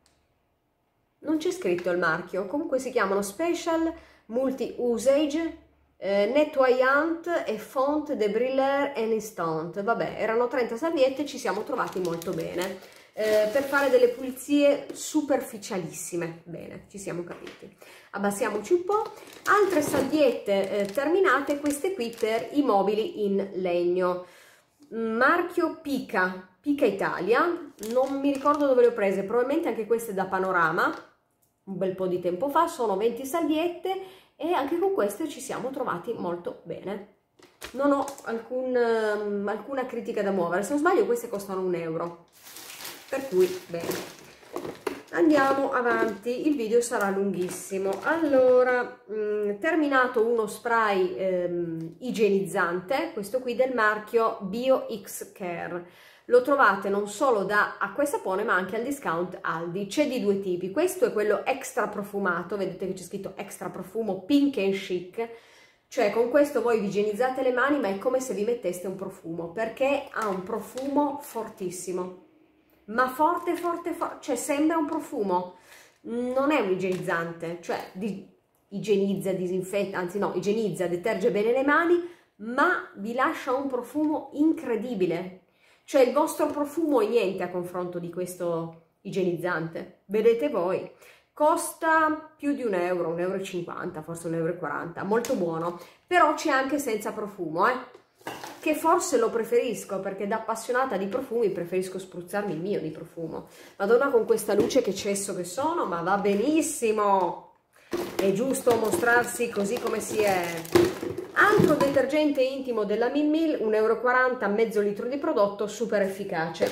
Non c'è scritto il marchio, comunque si chiamano Special Multi Usage eh, Nettoyant e Font de Briller and Instant. Vabbè, erano trenta salviette, ci siamo trovati molto bene eh, per fare delle pulizie superficialissime. Bene, ci siamo capiti. Abbassiamoci un po'. Altre salviette eh, terminate, queste qui per i mobili in legno. Marchio Pica, Pica Italia, non mi ricordo dove le ho prese, probabilmente anche queste da Panorama, un bel po' di tempo fa. Sono venti salviette e anche con queste ci siamo trovati molto bene. Non ho alcun, um, alcuna critica da muovere, se non sbaglio queste costano un euro, per cui bene. Andiamo avanti, il video sarà lunghissimo. Allora, mh, terminato uno spray ehm, igienizzante, questo qui del marchio BioX Care. Lo trovate non solo da Acqua e Sapone ma anche al discount Aldi. C'è di due tipi, questo è quello extra profumato, vedete che c'è scritto extra profumo pink and chic, cioè con questo voi vi igienizzate le mani ma è come se vi metteste un profumo, perché ha un profumo fortissimo. Ma forte, forte, forte, cioè sembra un profumo, non è un igienizzante, cioè di, igienizza, disinfetta, anzi no, igienizza, deterge bene le mani, ma vi lascia un profumo incredibile, cioè il vostro profumo è niente a confronto di questo igienizzante, vedete voi. Costa più di un euro, un euro e cinquanta, forse un euro e quaranta, molto buono, però c'è anche senza profumo, eh. Che forse lo preferisco, perché da appassionata di profumi preferisco spruzzarmi il mio di profumo. Madonna, con questa luce che cesso che sono, ma va benissimo! È giusto mostrarsi così come si è. Altro detergente intimo della Mil Mil, un euro e quaranta, mezzo litro di prodotto, super efficace.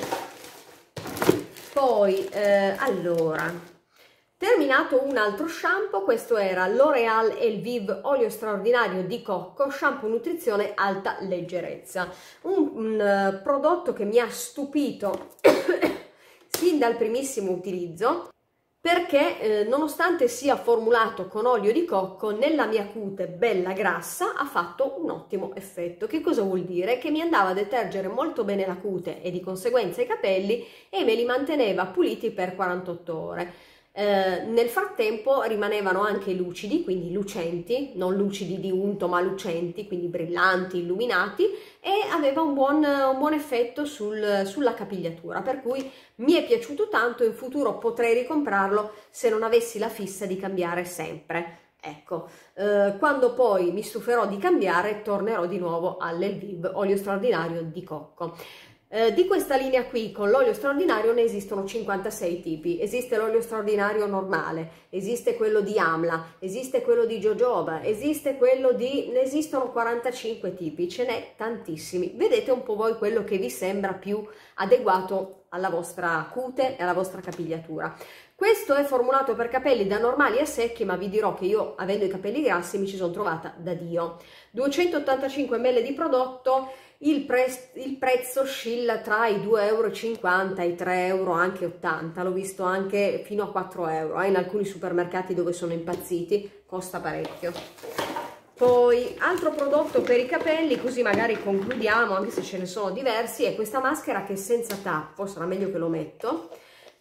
Poi, eh, allora... Terminato un altro shampoo, questo era L'Oréal Elvive olio straordinario di cocco, shampoo nutrizione alta leggerezza. Un, un uh, prodotto che mi ha stupito sin dal primissimo utilizzo, perché eh, nonostante sia formulato con olio di cocco, nella mia cute bella grassa ha fatto un ottimo effetto. Che cosa vuol dire? Che mi andava a detergere molto bene la cute e di conseguenza i capelli e me li manteneva puliti per quarantotto ore. Eh, nel frattempo rimanevano anche lucidi, quindi lucenti, non lucidi di unto ma lucenti, quindi brillanti, illuminati, e aveva un buon, un buon effetto sul, sulla capigliatura, per cui mi è piaciuto tanto. In futuro potrei ricomprarlo se non avessi la fissa di cambiare sempre. Ecco, eh, quando poi mi stuferò di cambiare tornerò di nuovo all'Elvive olio straordinario di cocco. Eh, di questa linea qui con l'olio straordinario ne esistono cinquantasei tipi. Esiste l'olio straordinario normale, esiste quello di Amla, esiste quello di jojoba, esiste quello di... ne esistono quarantacinque tipi, ce n'è tantissimi. Vedete un po' voi quello che vi sembra più adeguato alla vostra cute e alla vostra capigliatura. Questo è formulato per capelli da normali a secchi, ma vi dirò che io, avendo i capelli grassi, mi ci sono trovata da Dio. duecentottantacinque millilitri di prodotto. Il, pre il prezzo oscilla tra i due e cinquanta euro e i tre euro, anche ottanta, l'ho visto anche fino a quattro euro, eh, in alcuni supermercati dove sono impazziti, costa parecchio. Poi, altro prodotto per i capelli, così magari concludiamo, anche se ce ne sono diversi, è questa maschera che è senza tappo, sarà meglio che lo metto.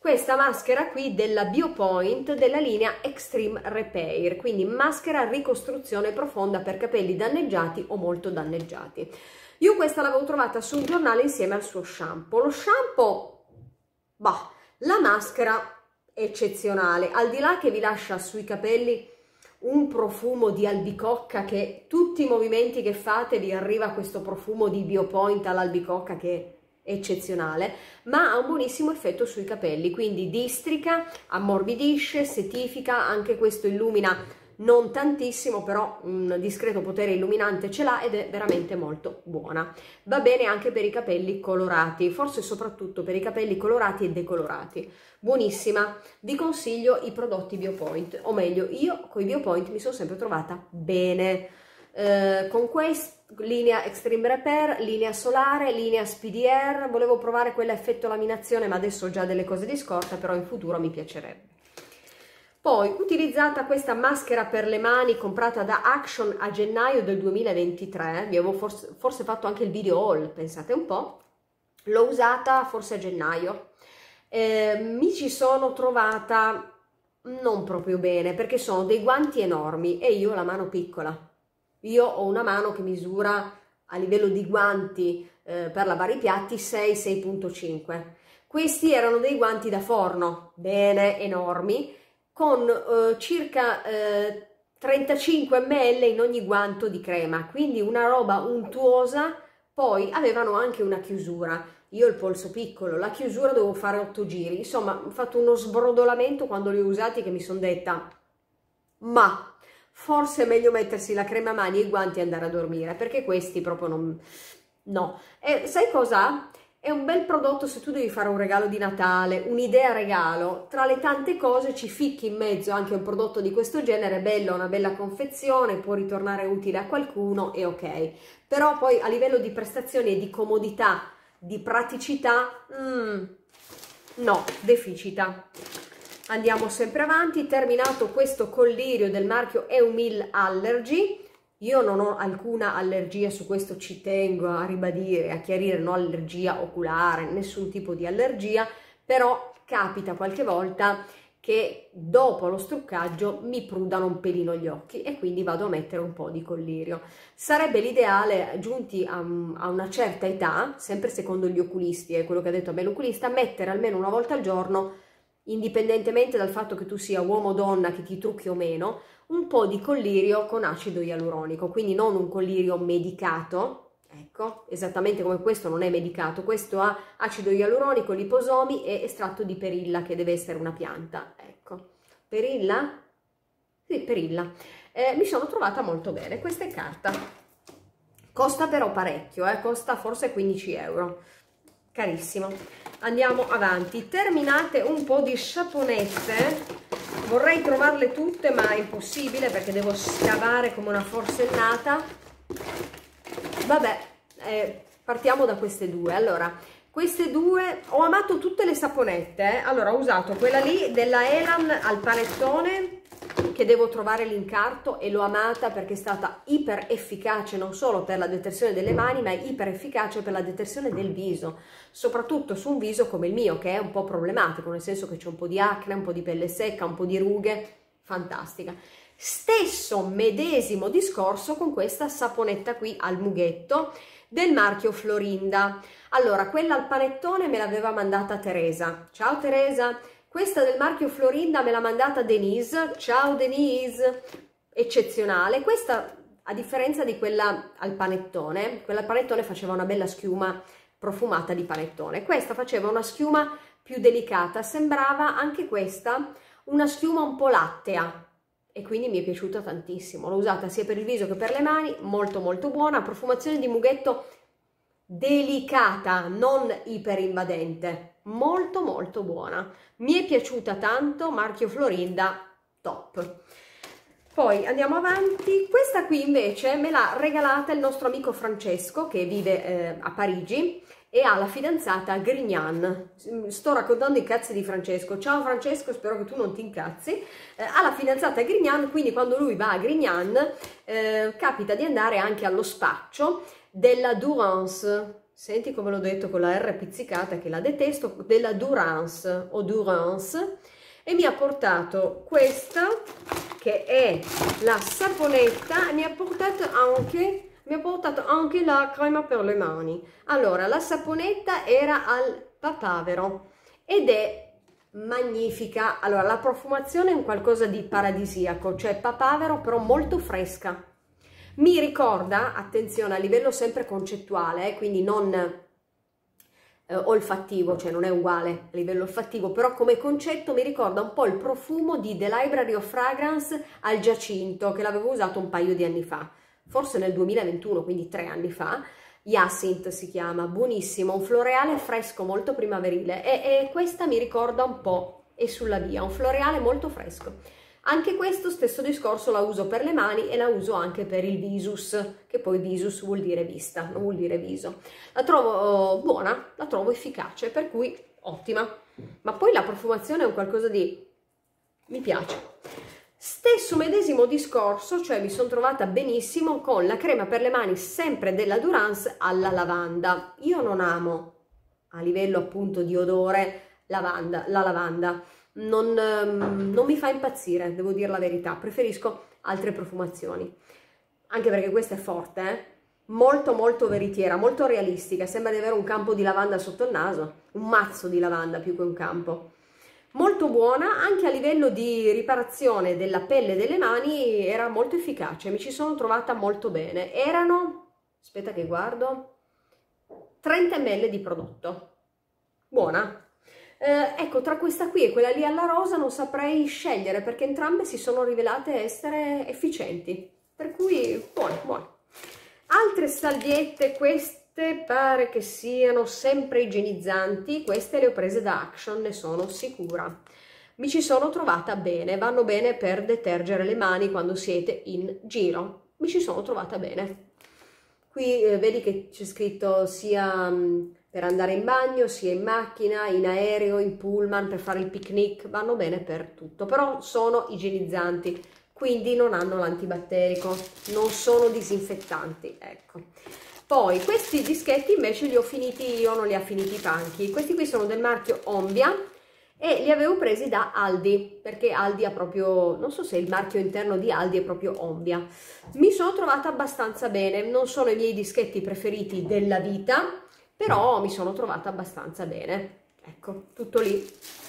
questa maschera qui della Biopoint della linea Extreme Repair, quindi maschera ricostruzione profonda per capelli danneggiati o molto danneggiati. Io questa l'avevo trovata su un giornale insieme al suo shampoo. Lo shampoo, bah, la maschera eccezionale, al di là che vi lascia sui capelli un profumo di albicocca, che tutti i movimenti che fate vi arriva questo profumo di Biopoint all'albicocca che è eccezionale, ma ha un buonissimo effetto sui capelli, quindi districa, ammorbidisce, setifica, anche questo illumina non tantissimo, però un discreto potere illuminante ce l'ha ed è veramente molto buona. Va bene anche per i capelli colorati, forse soprattutto per i capelli colorati e decolorati. Buonissima, vi consiglio i prodotti Biopoint, o meglio, io con i Biopoint mi sono sempre trovata bene. Eh, con questa linea Extreme Repair, linea solare, linea S P D R, volevo provare quella effetto laminazione, ma adesso ho già delle cose di scorta, però in futuro mi piacerebbe. Poi, utilizzata questa maschera per le mani comprata da Action a gennaio del duemilaventitré, vi avevo forse, forse fatto anche il video haul, pensate un po', l'ho usata forse a gennaio, eh, mi ci sono trovata non proprio bene, perché sono dei guanti enormi e io ho la mano piccola, io ho una mano che misura a livello di guanti eh, per lavare i piatti sei sei virgola cinque, questi erano dei guanti da forno, bene, enormi, con eh, circa eh, trentacinque millilitri in ogni guanto di crema, quindi una roba untuosa. Poi avevano anche una chiusura, io ho il polso piccolo, la chiusura dovevo fare otto giri, insomma ho fatto uno sbrodolamento quando li ho usati che mi sono detta ma forse è meglio mettersi la crema a mani e i guanti e andare a dormire, perché questi proprio non... no. E sai cosa? È un bel prodotto se tu devi fare un regalo di Natale, un'idea regalo, tra le tante cose ci ficchi in mezzo anche un prodotto di questo genere, bello, una bella confezione, può ritornare utile a qualcuno e ok. Però poi a livello di prestazioni e di comodità, di praticità, mm, no, deficita. Andiamo sempre avanti, terminato questo collirio del marchio Eumil Allergy. Io non ho alcuna allergia, su questo ci tengo a ribadire, a chiarire, non ho allergia oculare, nessun tipo di allergia, però capita qualche volta che dopo lo struccaggio mi prudano un pelino gli occhi e quindi vado a mettere un po' di collirio. Sarebbe l'ideale, giunti a, a una certa età, sempre secondo gli oculisti, è quello che ha detto a me l'oculista, mettere almeno una volta al giorno, indipendentemente dal fatto che tu sia uomo o donna, che ti trucchi o meno, un po' di collirio con acido ialuronico, quindi non un collirio medicato, ecco, esattamente come questo non è medicato, questo ha acido ialuronico, liposomi e estratto di perilla, che deve essere una pianta, ecco. Perilla? Sì, perilla. Eh, mi sono trovata molto bene, questa è carta, costa però parecchio, eh, costa forse quindici euro, carissimo. Andiamo avanti, terminate un po' di saponette. Vorrei trovarle tutte, ma è impossibile perché devo scavare come una forsennata. Vabbè, eh, partiamo da queste due. Allora, queste due, ho amato tutte le saponette. Eh. Allora, ho usato quella lì della Elan al panettone, che devo trovare l'incarto, e l'ho amata perché è stata iper efficace non solo per la detersione delle mani, ma è iper efficace per la detersione del viso, soprattutto su un viso come il mio, che è un po' problematico, nel senso che c'è un po' di acne, un po' di pelle secca, un po' di rughe. Fantastica. Stesso medesimo discorso con questa saponetta qui al mughetto del marchio Florinda. Allora, quella al panettone me l'aveva mandata Teresa. Ciao Teresa! Questa del marchio Florinda me l'ha mandata Denise. Ciao Denise! Eccezionale. Questa, a differenza di quella al panettone, quella al panettone faceva una bella schiuma profumata di panettone. Questa faceva una schiuma più delicata. Sembrava anche questa una schiuma un po' lattea. E quindi mi è piaciuta tantissimo. L'ho usata sia per il viso che per le mani. Molto molto buona. Profumazione di mughetto delicata, non iperinvadente, molto molto buona, mi è piaciuta tanto, marchio Florinda, top. Poi andiamo avanti, questa qui invece me l'ha regalata il nostro amico Francesco, che vive eh, a Parigi e ha la fidanzata Grignan. Sto raccontando i cazzi di Francesco. Ciao Francesco, spero che tu non ti incazzi. Eh, ha la fidanzata Grignan, quindi quando lui va a Grignan eh, capita di andare anche allo spaccio della Durance, senti come l'ho detto con la R pizzicata che la detesto, della Durance o Durance, e mi ha portato questa che è la saponetta, mi ha portato anche, mi ha portato anche la crema per le mani. Allora, la saponetta era al papavero ed è magnifica. Allora, la profumazione è un qualcosa di paradisiaco, cioè papavero però molto fresca. Mi ricorda, attenzione, a livello sempre concettuale, eh, quindi non eh, olfattivo, cioè non è uguale a livello olfattivo, però come concetto mi ricorda un po' il profumo di The Library of Fragrance al giacinto, che l'avevo usato un paio di anni fa, forse nel duemilaventuno, quindi tre anni fa. Hyacinth si chiama, buonissimo, un floreale fresco molto primaverile e, e questa mi ricorda un po' E sulla via, un floreale molto fresco. Anche questo stesso discorso la uso per le mani e la uso anche per il visus, che poi visus vuol dire vista, non vuol dire viso. La trovo buona, la trovo efficace, per cui ottima. Ma poi la profumazione è un qualcosa di... mi piace. Stesso medesimo discorso, cioè mi sono trovata benissimo con la crema per le mani sempre della Durance alla lavanda. Io non amo a livello appunto di odore lavanda, la lavanda, non, um, non mi fa impazzire, devo dire la verità, preferisco altre profumazioni, anche perché questa è forte, eh? Molto molto veritiera, molto realistica, sembra di avere un campo di lavanda sotto il naso, un mazzo di lavanda più che un campo. Molto buona, anche a livello di riparazione della pelle delle mani era molto efficace, mi ci sono trovata molto bene. Erano, aspetta che guardo, trenta millilitri di prodotto, buona. Eh, ecco, tra questa qui e quella lì alla rosa non saprei scegliere perché entrambe si sono rivelate essere efficienti, per cui buone, buone. Altre salviette, queste pare che siano sempre igienizzanti, queste le ho prese da Action, ne sono sicura. Mi ci sono trovata bene, vanno bene per detergere le mani quando siete in giro, mi ci sono trovata bene. Qui eh, vedi che c'è scritto sia mh, per andare in bagno, sia in macchina, in aereo, in pullman, per fare il picnic, vanno bene per tutto, però sono igienizzanti, quindi non hanno l'antibatterico, non sono disinfettanti, ecco. Poi questi dischetti invece li ho finiti io, non li ha finiti i Panchi. Questi qui sono del marchio Ombia e li avevo presi da Aldi, perché Aldi ha proprio, non so se il marchio interno di Aldi è proprio Ombia. Mi sono trovata abbastanza bene, non sono i miei dischetti preferiti della vita, però mi sono trovata abbastanza bene. Ecco, tutto lì.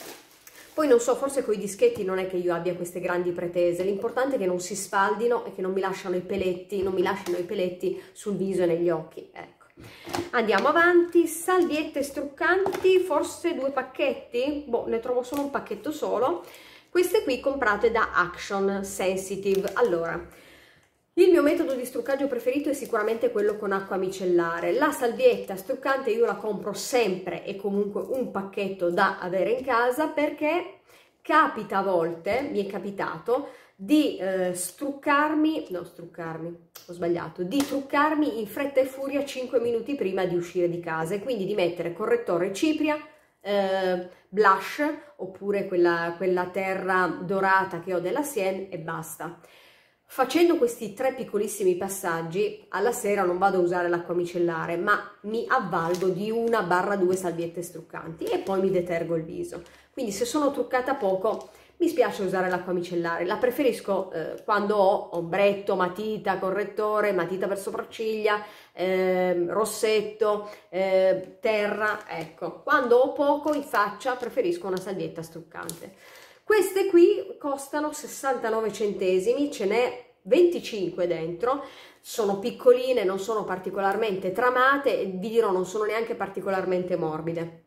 Poi non so, forse con i dischetti non è che io abbia queste grandi pretese, l'importante è che non si sfaldino e che non mi lasciano i peletti, non mi lasciano i peletti sul viso e negli occhi, ecco. Andiamo avanti, salviette struccanti, forse due pacchetti, boh, ne trovo solo un pacchetto solo, queste qui comprate da Action Sensitive. Allora, il mio metodo di struccaggio preferito è sicuramente quello con acqua micellare. La salvietta struccante io la compro sempre e comunque un pacchetto da avere in casa perché capita a volte, mi è capitato, di eh, struccarmi, no struccarmi, ho sbagliato, di truccarmi in fretta e furia cinque minuti prima di uscire di casa e quindi di mettere correttore cipria, eh, blush oppure quella, quella terra dorata che ho della Sienne e basta. Facendo questi tre piccolissimi passaggi, alla sera non vado a usare l'acqua micellare, ma mi avvalgo di una barra due salviette struccanti e poi mi detergo il viso. Quindi se sono truccata poco, mi spiace usare l'acqua micellare, la preferisco eh, quando ho ombretto, matita, correttore, matita per sopracciglia, eh, rossetto, eh, terra, ecco. Quando ho poco in faccia preferisco una salvietta struccante. Queste qui costano sessantanove centesimi, ce n'è venticinque dentro, sono piccoline, non sono particolarmente tramate e vi dirò non sono neanche particolarmente morbide.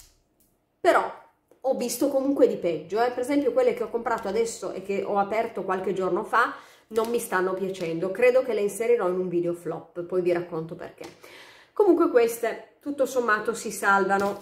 Però ho visto comunque di peggio, eh? Per esempio quelle che ho comprato adesso e che ho aperto qualche giorno fa non mi stanno piacendo, credo che le inserirò in un video flop, poi vi racconto perché. Comunque queste tutto sommato si salvano.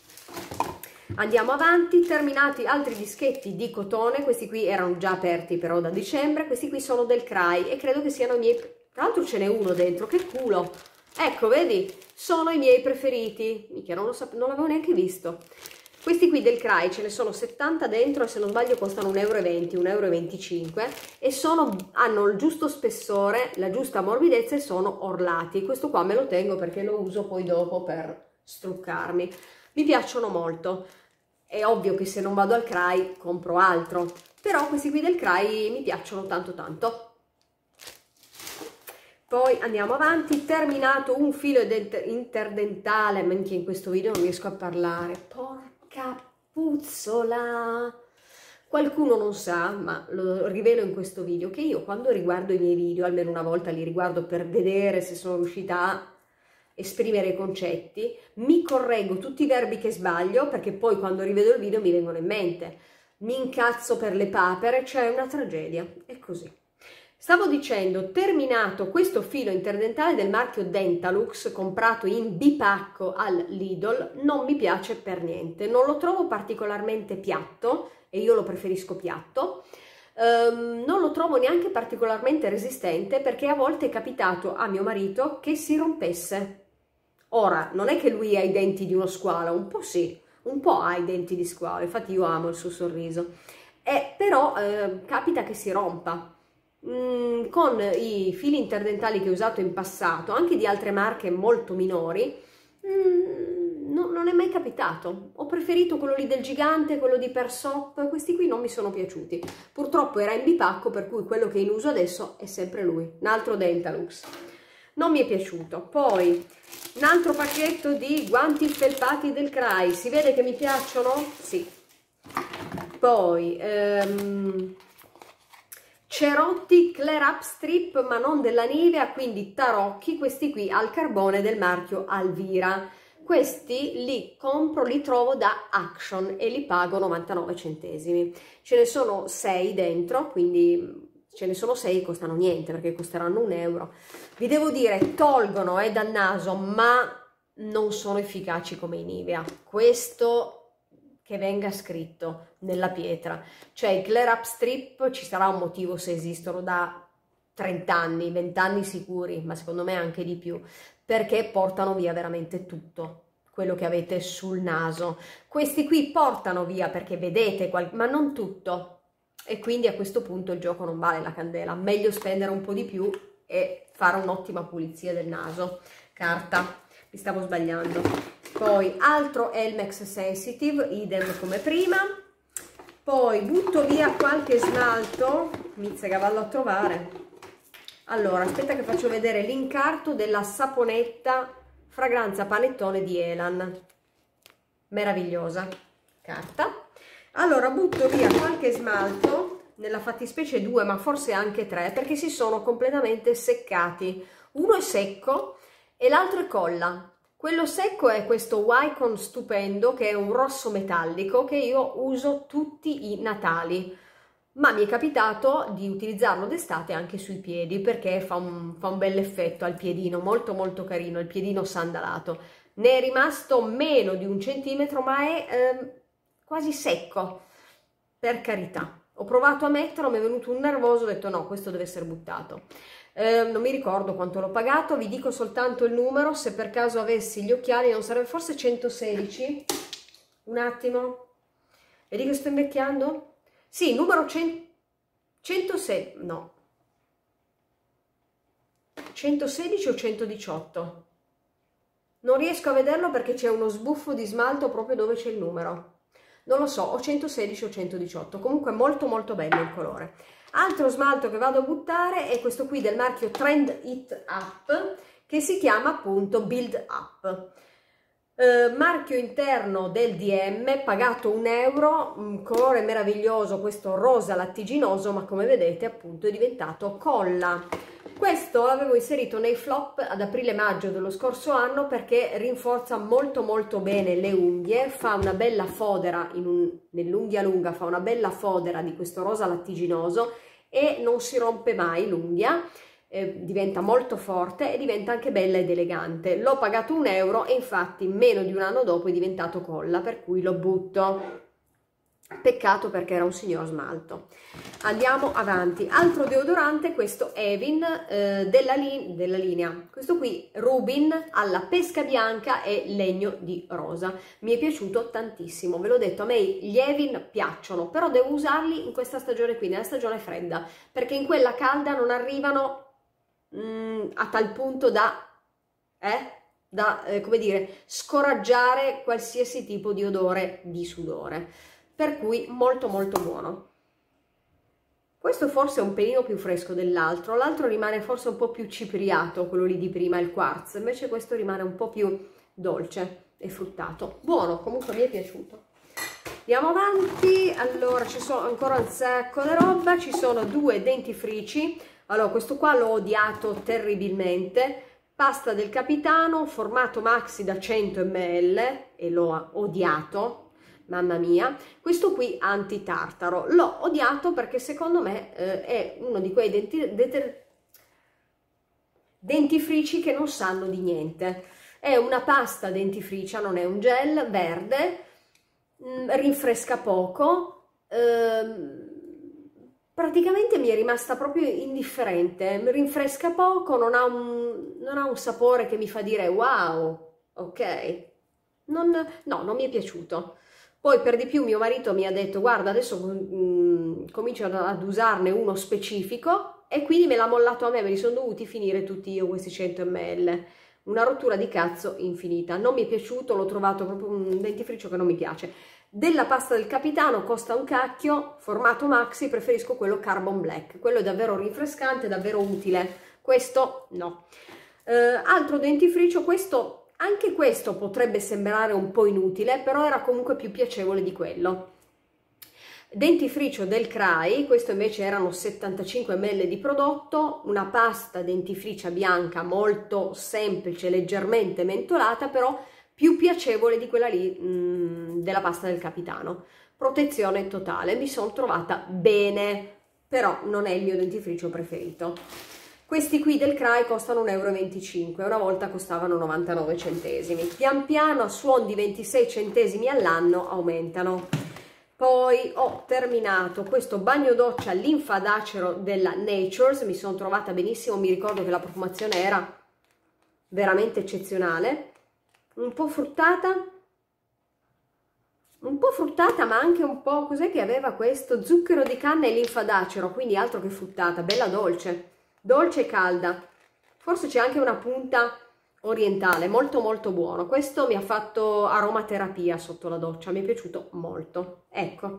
Andiamo avanti, terminati altri dischetti di cotone, questi qui erano già aperti però da dicembre, questi qui sono del Crai e credo che siano i miei, tra l'altro ce n'è uno dentro, che culo, ecco vedi, sono i miei preferiti, mica non, lo non l'avevo neanche visto, Questi qui del Cry ce ne sono settanta dentro e se non sbaglio costano un euro e venti, un euro e venticinque e sono, hanno il giusto spessore, la giusta morbidezza e sono orlati. Questo qua me lo tengo perché lo uso poi dopo per struccarmi. Mi piacciono molto. È ovvio che se non vado al Cry compro altro, però questi qui del Cry mi piacciono tanto tanto. Poi andiamo avanti, terminato un filo interdentale, ma anche in questo video non riesco a parlare, porca puzzola! Qualcuno non sa, ma lo rivelo in questo video, che io quando riguardo i miei video, almeno una volta li riguardo per vedere se sono riuscita a esprimere i concetti, mi correggo tutti i verbi che sbaglio, perché poi quando rivedo il video mi vengono in mente, mi incazzo per le papere, cioè è una tragedia, è così. Stavo dicendo, terminato questo filo interdentale del marchio Dentalux, comprato in bipacco al Lidl, non mi piace per niente, non lo trovo particolarmente piatto, e io lo preferisco piatto, um, non lo trovo neanche particolarmente resistente, perché a volte è capitato a mio marito che si rompesse. Ora, non è che lui ha i denti di uno squalo, un po' sì, un po' ha i denti di squalo, infatti io amo il suo sorriso, eh, però eh, capita che si rompa. Mm, con i fili interdentali che ho usato in passato, anche di altre marche molto minori, mm, no, non è mai capitato. Ho preferito quello lì del Gigante, quello di Persop, questi qui non mi sono piaciuti. Purtroppo era in bipacco, per cui quello che è in uso adesso è sempre lui, un altro Dentalux. Non mi è piaciuto. Poi un altro pacchetto di guanti felpati del Cry, si vede che mi piacciono? Sì. Poi ehm, cerotti Clear Up Strip, ma non della Nivea, quindi tarocchi, questi qui al carbone del marchio Alvira. Questi li compro, li trovo da Action e li pago novantanove centesimi. Ce ne sono sei dentro, quindi ce ne sono sei, costano niente perché costeranno un euro. Vi devo dire, tolgono eh, dal naso, ma non sono efficaci come i Nivea. Questo che venga scritto nella pietra, cioè il Clear Up Strip ci sarà un motivo se esistono da trenta anni, venti anni sicuri, ma secondo me anche di più, perché portano via veramente tutto quello che avete sul naso. Questi qui portano via perché vedete, ma non tutto, e quindi a questo punto il gioco non vale la candela, meglio spendere un po' di più e fare un'ottima pulizia del naso. Carta, mi stavo sbagliando. Poi altro Elmex Sensitive, idem come prima. Poi butto via qualche smalto, mizzica vallo a trovare. Allora, aspetta che faccio vedere l'incarto della saponetta fragranza panettone di Elan. Meravigliosa. Carta. Allora, butto via qualche smalto, nella fattispecie due, ma forse anche tre, perché si sono completamente seccati. Uno è secco e l'altro è colla. Quello secco è questo Wycon stupendo, che è un rosso metallico che io uso tutti i Natali, ma mi è capitato di utilizzarlo d'estate anche sui piedi perché fa un, fa un bel effetto al piedino, molto molto carino, il piedino sandalato. Ne è rimasto meno di un centimetro, ma è eh, quasi secco, per carità. Ho provato a metterlo, mi è venuto un nervoso, ho detto no, questo deve essere buttato. Eh, non mi ricordo quanto l'ho pagato, vi dico soltanto il numero, se per caso avessi gli occhiali non sarebbe forse centosedici, un attimo, vedi che sto invecchiando? Sì, numero centosei, no, centosedici o centodiciotto, non riesco a vederlo perché c'è uno sbuffo di smalto proprio dove c'è il numero, non lo so, o centosedici o centodiciotto, comunque molto molto bello il colore. Altro smalto che vado a buttare è questo qui del marchio Trend It Up, che si chiama appunto Build Up. Eh, marchio interno del D M, pagato un euro, un colore meraviglioso, questo rosa lattiginoso, ma come vedete appunto è diventato colla. Questo l'avevo inserito nei flop ad aprile-maggio dello scorso anno perché rinforza molto molto bene le unghie, fa una bella fodera, un, nell'unghia lunga fa una bella fodera di questo rosa lattiginoso e non si rompe mai l'unghia, eh, diventa molto forte e diventa anche bella ed elegante. L'ho pagato un euro e infatti meno di un anno dopo è diventato colla, per cui lo butto. peccato perché era un signor smalto. Andiamo avanti. Altro deodorante, questo Evin eh, della, li della linea, questo qui Rubin alla pesca bianca e legno di rosa. Mi è piaciuto tantissimo, ve l'ho detto, a me gli Evin piacciono, però devo usarli in questa stagione qui, nella stagione fredda, perché in quella calda non arrivano mm, a tal punto da, eh, da eh, come dire, scoraggiare qualsiasi tipo di odore di sudore, per cui molto molto buono. Questo forse è un pelino più fresco dell'altro, l'altro rimane forse un po' più cipriato, quello lì di prima, il quartz, invece questo rimane un po' più dolce e fruttato. Buono, comunque mi è piaciuto. Andiamo avanti, allora ci sono ancora un sacco di roba, ci sono due dentifrici, allora questo qua l'ho odiato terribilmente, pasta del Capitano, formato maxi da cento millilitri e l'ho odiato. Mamma mia, questo qui anti-tartaro, l'ho odiato perché secondo me eh, è uno di quei denti, dentifrici che non sanno di niente. È una pasta dentifricia, non è un gel, verde, mh, rinfresca poco, ehm, praticamente mi è rimasta proprio indifferente, rinfresca poco, non ha un, non ha un sapore che mi fa dire wow, ok, non, no, non mi è piaciuto. Poi per di più mio marito mi ha detto guarda adesso mm, comincio ad, ad usarne uno specifico e quindi me l'ha mollato a me, me li sono dovuti finire tutti io questi cento millilitri, una rottura di cazzo infinita, non mi è piaciuto, l'ho trovato proprio un dentifricio che non mi piace. Della pasta del Capitano costa un cacchio, formato maxi, preferisco quello Carbon Black, quello è davvero rinfrescante, davvero utile, questo no. Eh, altro dentifricio, questo... Anche questo potrebbe sembrare un po' inutile, però era comunque più piacevole di quello. Dentifricio del Cray, questo invece erano settantacinque millilitri di prodotto, una pasta dentifricia bianca molto semplice, leggermente mentolata, però più piacevole di quella lì mh, della pasta del Capitano. Protezione totale, mi sono trovata bene, però non è il mio dentifricio preferito. Questi qui del Cray costano un euro e venticinque, una volta costavano novantanove centesimi. Pian piano a suon di ventisei centesimi all'anno aumentano. Poi ho terminato questo bagno doccia linfadacero della Natures, mi sono trovata benissimo, mi ricordo che la profumazione era veramente eccezionale, un po' fruttata, un po' fruttata ma anche un po', cos'è che aveva questo? Zucchero di canna e linfadacero, quindi altro che fruttata, bella dolce. Dolce e calda, forse c'è anche una punta orientale, molto molto buono. Questo mi ha fatto aromaterapia sotto la doccia, mi è piaciuto molto. Ecco,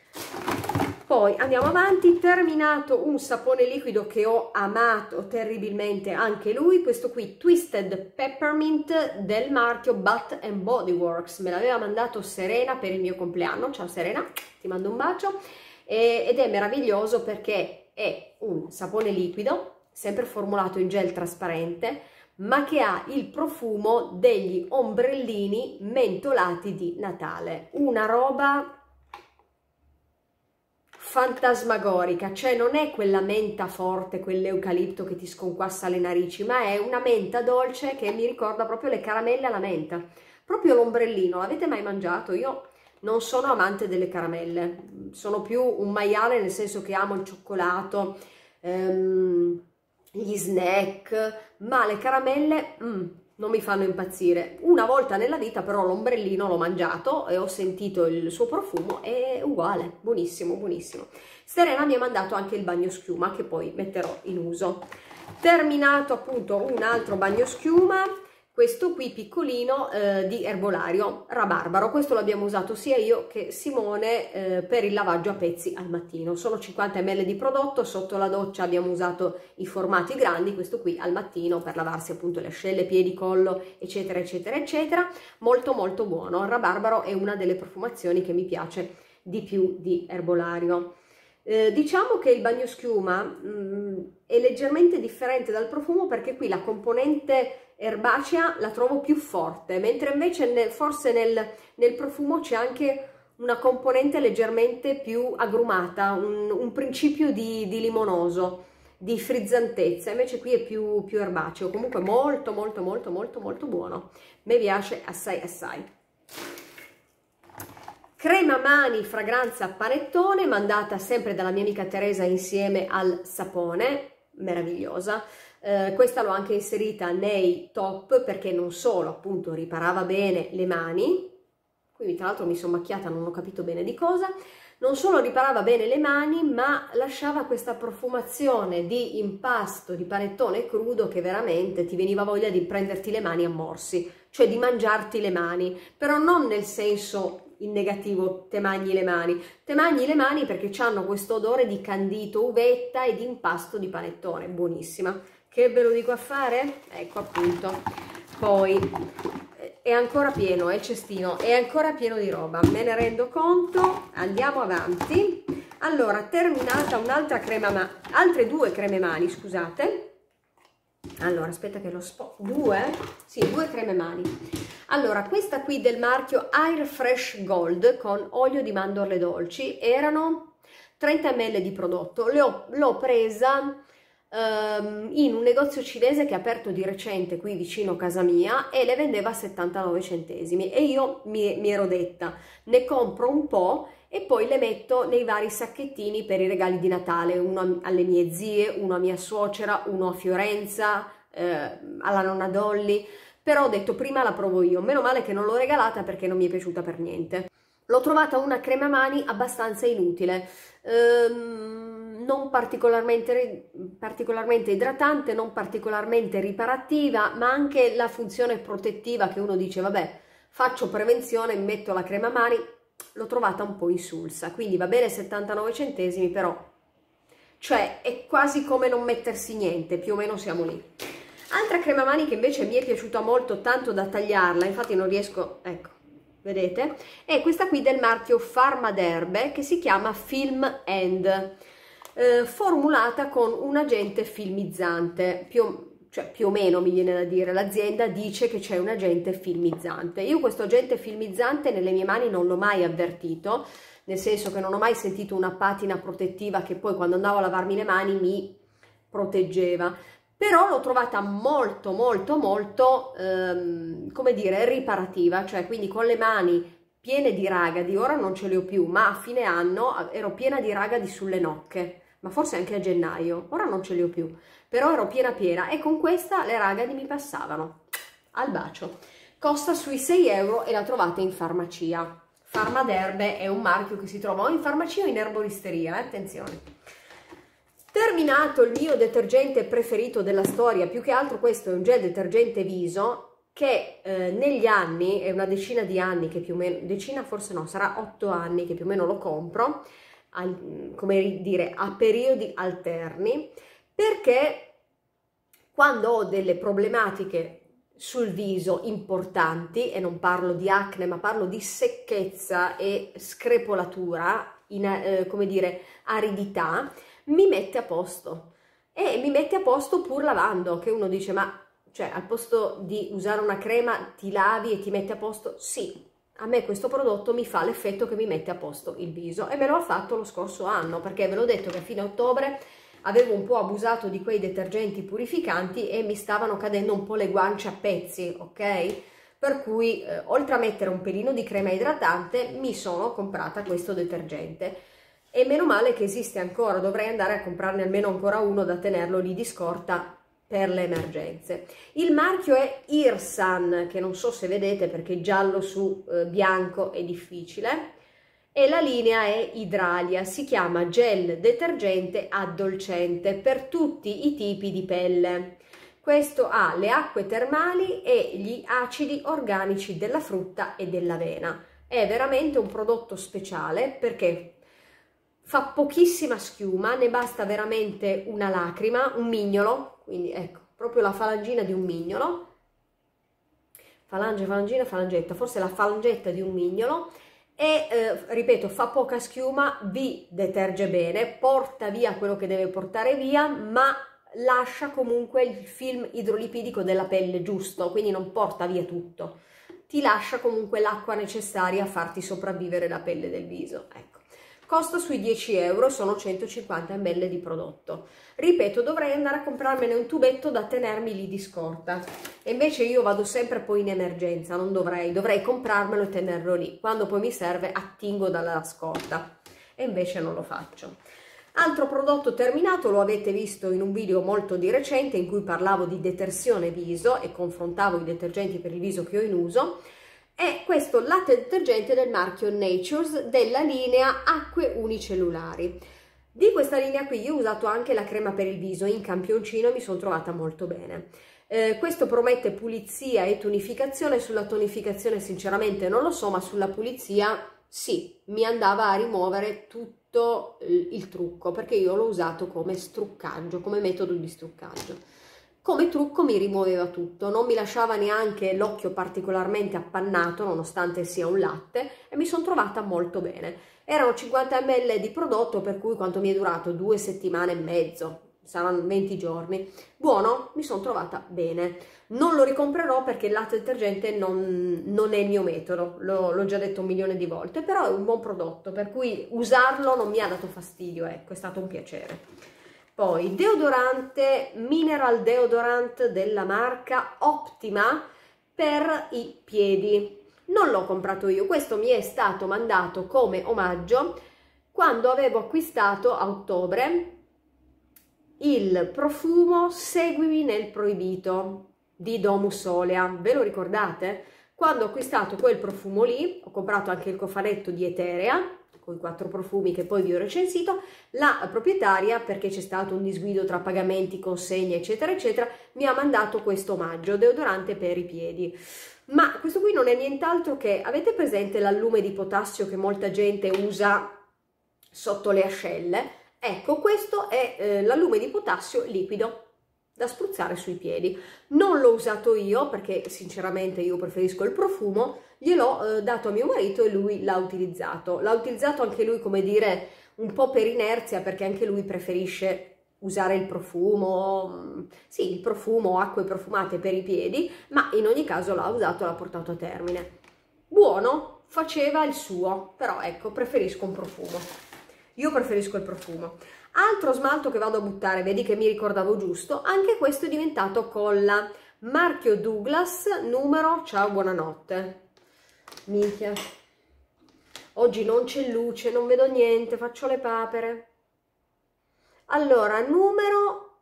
poi andiamo avanti, terminato un sapone liquido che ho amato terribilmente anche lui, questo qui Twisted Peppermint del marchio Bath and Body Works, me l'aveva mandato Serena per il mio compleanno. Ciao Serena, ti mando un bacio, e, ed è meraviglioso perché è un sapone liquido, sempre formulato in gel trasparente, ma che ha il profumo degli ombrellini mentolati di Natale. Una roba fantasmagorica, cioè non è quella menta forte, quell'eucalipto che ti sconquassa le narici, ma è una menta dolce che mi ricorda proprio le caramelle alla menta. Proprio l'ombrellino, l'avete mai mangiato? Io non sono amante delle caramelle, sono più un maiale nel senso che amo il cioccolato, ehm, gli snack, ma le caramelle mm, non mi fanno impazzire. Una volta nella vita però l'ombrellino l'ho mangiato e ho sentito il suo profumo, è uguale, buonissimo, buonissimo. Serena mi ha mandato anche il bagno schiuma che poi metterò in uso. Terminato appunto un altro bagno schiuma, questo qui piccolino eh, di Erbolario, rabarbaro. Questo l'abbiamo usato sia io che Simone eh, per il lavaggio a pezzi al mattino. Sono cinquanta millilitri di prodotto, sotto la doccia abbiamo usato i formati grandi, questo qui al mattino per lavarsi appunto le ascelle, piedi, collo, eccetera, eccetera, eccetera. Molto molto buono. Il rabarbaro è una delle profumazioni che mi piace di più di Erbolario. Eh, diciamo che il bagno schiuma mh, è leggermente differente dal profumo perché qui la componente erbacea la trovo più forte, mentre invece nel, forse nel, nel profumo c'è anche una componente leggermente più agrumata, un, un principio di, di limonoso, di frizzantezza, invece qui è più, più erbaceo. Comunque molto molto molto molto molto buono, mi piace assai assai. crema mani fragranza panettone, mandata sempre dalla mia amica Teresa insieme al sapone, meravigliosa. Eh, questa l'ho anche inserita nei top perché non solo appunto riparava bene le mani, quindi tra l'altro mi sono macchiata, non ho capito bene di cosa, non solo riparava bene le mani, ma lasciava questa profumazione di impasto di panettone crudo che veramente ti veniva voglia di prenderti le mani a morsi, cioè di mangiarti le mani, però non nel senso in negativo te mangi le mani, te mangi le mani perché hanno questo odore di candito, uvetta e di impasto di panettone, buonissima. Che ve lo dico a fare? Ecco appunto, poi è ancora pieno, è il cestino, è ancora pieno di roba, me ne rendo conto, andiamo avanti. Allora, terminata un'altra crema mani, altre due creme mani, scusate. Allora, aspetta che lo spo... Due? Sì, due creme mani. Allora, questa qui del marchio Air Fresh Gold con olio di mandorle dolci, erano trenta millilitri di prodotto. L'ho presa in un negozio cinese che ha aperto di recente qui vicino a casa mia e le vendeva a settantanove centesimi e io mi, mi ero detta ne compro un po' e poi le metto nei vari sacchettini per i regali di Natale, uno alle mie zie, uno a mia suocera, uno a Fiorenza, eh, alla nonna Dolly, però ho detto prima la provo io, meno male che non l'ho regalata perché non mi è piaciuta per niente. L'ho trovata una crema mani abbastanza inutile, ehm, non particolarmente, particolarmente idratante, non particolarmente riparativa, ma anche la funzione protettiva che uno dice vabbè faccio prevenzione, metto la crema mani, l'ho trovata un po' insulsa, quindi va bene settantanove centesimi, però cioè è quasi come non mettersi niente, più o meno siamo lì. Altra crema mani che invece mi è piaciuta molto, tanto da tagliarla, infatti non riesco, ecco, vedete? È questa qui del marchio Pharmaderbe che si chiama Film End, eh, formulata con un agente filmizzante, più, cioè più o meno mi viene da dire, l'azienda dice che c'è un agente filmizzante. Io questo agente filmizzante nelle mie mani non l'ho mai avvertito, nel senso che non ho mai sentito una patina protettiva che poi quando andavo a lavarmi le mani mi proteggeva. Però l'ho trovata molto molto molto, ehm, come dire, riparativa, cioè quindi con le mani piene di ragadi, ora non ce le ho più, ma a fine anno ero piena di ragadi sulle nocche, ma forse anche a gennaio, ora non ce le ho più, però ero piena piena e con questa le ragadi mi passavano, al bacio. Costa sui sei euro e la trovate in farmacia. Pharmaderbe è un marchio che si trova o in farmacia o in erboristeria, eh? Attenzione. Terminato il mio detergente preferito della storia, più che altro questo è un gel detergente viso che eh, negli anni, è una decina di anni che più o meno, decina forse no, sarà otto anni che più o meno lo compro, al, come dire, a periodi alterni, perché quando ho delle problematiche sul viso importanti, e non parlo di acne ma parlo di secchezza e screpolatura, in, eh, come dire, aridità, mi mette a posto e mi mette a posto pur lavando, che uno dice ma cioè al posto di usare una crema ti lavi e ti mette a posto? Sì, a me questo prodotto mi fa l'effetto che mi mette a posto il viso e me lo ha fatto lo scorso anno, perché ve l'ho detto che a fine ottobre avevo un po' abusato di quei detergenti purificanti e mi stavano cadendo un po' le guance a pezzi, ok? Per cui eh, oltre a mettere un pelino di crema idratante mi sono comprata questo detergente. E meno male che esiste ancora, dovrei andare a comprarne almeno ancora uno da tenerlo lì di scorta per le emergenze. Il marchio è Irsan, che non so se vedete perché giallo su eh, bianco è difficile, e la linea è Idralia, si chiama gel detergente addolcente per tutti i tipi di pelle. Questo ha le acque termali e gli acidi organici della frutta e dell'avena. È veramente un prodotto speciale perché fa pochissima schiuma, ne basta veramente una lacrima, un mignolo, quindi ecco, proprio la falangina di un mignolo, falange, falangina, falangetta, forse la falangetta di un mignolo, e eh, ripeto, fa poca schiuma, vi deterge bene, porta via quello che deve portare via, ma lascia comunque il film idrolipidico della pelle giusto, quindi non porta via tutto, ti lascia comunque l'acqua necessaria a farti sopravvivere la pelle del viso, ecco. costa sui dieci euro e sono centocinquanta millilitri di prodotto. Ripeto, dovrei andare a comprarmene un tubetto da tenermi lì di scorta, e invece io vado sempre poi in emergenza, non dovrei, dovrei comprarmelo e tenerlo lì, quando poi mi serve attingo dalla scorta, e invece non lo faccio. Altro prodotto terminato, lo avete visto in un video molto di recente in cui parlavo di detersione viso e confrontavo i detergenti per il viso che ho in uso, è questo latte detergente del marchio Natures della linea acque unicellulari. Di questa linea qui io ho usato anche la crema per il viso in campioncino e mi sono trovata molto bene. Eh, questo promette pulizia e tonificazione. Sulla tonificazione sinceramente non lo so, ma sulla pulizia sì, mi andava a rimuovere tutto il trucco, perché io l'ho usato come struccaggio, come metodo di struccaggio. Come trucco mi rimuoveva tutto, non mi lasciava neanche l'occhio particolarmente appannato nonostante sia un latte, e mi sono trovata molto bene. Erano cinquanta millilitri di prodotto, per cui quanto mi è durato? Due settimane e mezzo, saranno venti giorni. Buono, mi sono trovata bene. Non lo ricomprerò perché il latte detergente non, non è il mio metodo, l'ho già detto un milione di volte, però è un buon prodotto, per cui usarlo non mi ha dato fastidio, ecco, è stato un piacere. Poi deodorante, mineral deodorant della marca Optima per i piedi. Non l'ho comprato io, questo mi è stato mandato come omaggio quando avevo acquistato a ottobre il profumo Seguimi nel proibito di Domus Olea. Ve lo ricordate? Quando ho acquistato quel profumo lì, ho comprato anche il cofanetto di Eterea, con i quattro profumi che poi vi ho recensito, la proprietaria, perché c'è stato un disguido tra pagamenti, consegne, eccetera, eccetera, mi ha mandato questo omaggio, deodorante per i piedi. Ma questo qui non è nient'altro che, avete presente l'allume di potassio che molta gente usa sotto le ascelle? Ecco, questo è eh, l'allume di potassio liquido da spruzzare sui piedi. Non l'ho usato io perché sinceramente io preferisco il profumo, gliel'ho eh, dato a mio marito e lui l'ha utilizzato. L'ha utilizzato anche lui, come dire, un po' per inerzia, perché anche lui preferisce usare il profumo, sì, il profumo, acque profumate per i piedi, ma in ogni caso l'ha usato e l'ha portato a termine. Buono, faceva il suo, però ecco, preferisco un profumo. Io preferisco il profumo. Altro smalto che vado a buttare, vedi che mi ricordavo giusto, anche questo è diventato colla, marchio Douglas, numero, ciao, buonanotte. Minchia, oggi non c'è luce, non vedo niente, faccio le papere. Allora, numero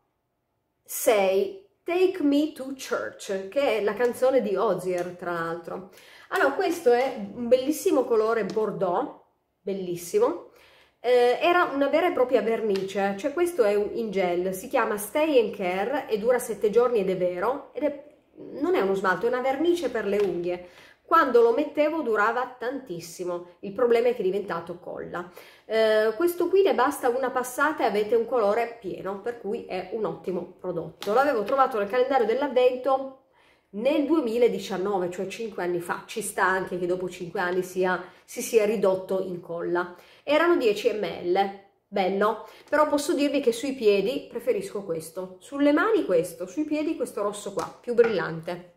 sei, Take Me to Church, che è la canzone di Hozier, tra l'altro. Allora, questo è un bellissimo colore bordeaux, bellissimo. Eh, era una vera e propria vernice, cioè questo è un in gel, si chiama Stay and Care e dura sette giorni ed è vero, ed è, non è uno smalto, è una vernice per le unghie. Quando lo mettevo durava tantissimo, il problema è che è diventato colla. Eh, questo qui ne basta una passata e avete un colore pieno, per cui è un ottimo prodotto. L'avevo trovato nel calendario dell'avvento nel duemiladiciannove, cioè cinque anni fa. Ci sta anche che dopo cinque anni sia, si sia ridotto in colla. Erano dieci millilitri, bello, però posso dirvi che sui piedi preferisco questo, sulle mani questo, sui piedi questo rosso qua, più brillante.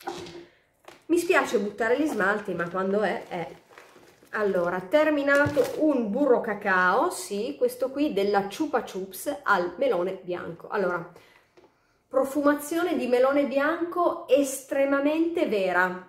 Mi spiace buttare gli smalti, ma quando è, è. Allora, terminato un burro cacao, sì, questo qui della Chupa Chups al melone bianco. Allora, profumazione di melone bianco estremamente vera.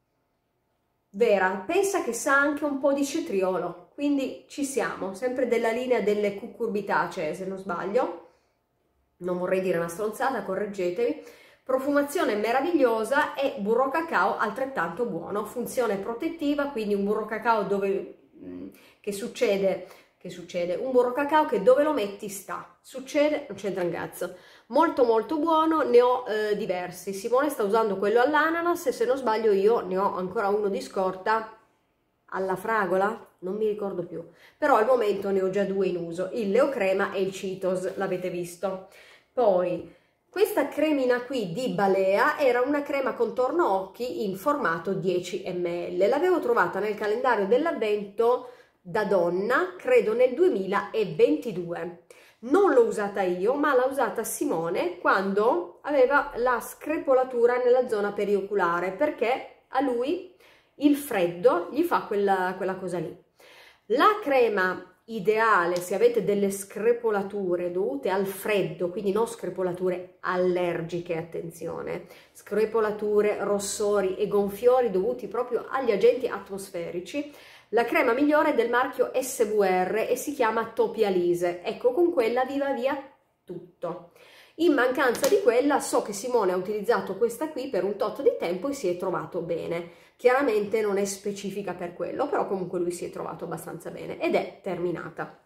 Vera, pensa che sa anche un po' di cetriolo, quindi ci siamo, sempre della linea delle cucurbitacee se non sbaglio, non vorrei dire una stronzata, correggetemi. Profumazione meravigliosa e burro cacao altrettanto buono, funzione protettiva, quindi un burro cacao dove, che succede, che succede, un burro cacao che dove lo metti sta, succede, non c'entra un cazzo. Molto molto buono, ne ho eh, diversi. Simone sta usando quello all'ananas e se non sbaglio io ne ho ancora uno di scorta alla fragola, non mi ricordo più, però al momento ne ho già due in uso, il Leo Crema e il Cheetos, l'avete visto. Poi questa cremina qui di Balea era una crema contorno occhi in formato dieci millilitri, l'avevo trovata nel calendario dell'avvento da donna, credo nel duemilaventidue. Non l'ho usata io, ma l'ha usata Simone quando aveva la screpolatura nella zona perioculare, perché a lui il freddo gli fa quella, quella cosa lì. La crema ideale se avete delle screpolature dovute al freddo, quindi non screpolature allergiche, attenzione, screpolature, rossori e gonfiori dovuti proprio agli agenti atmosferici. La crema migliore è del marchio S V R e si chiama Topialise. Ecco, con quella vi va via tutto. In mancanza di quella so che Simone ha utilizzato questa qui per un tot di tempo e si è trovato bene. Chiaramente non è specifica per quello, però comunque lui si è trovato abbastanza bene ed è terminata.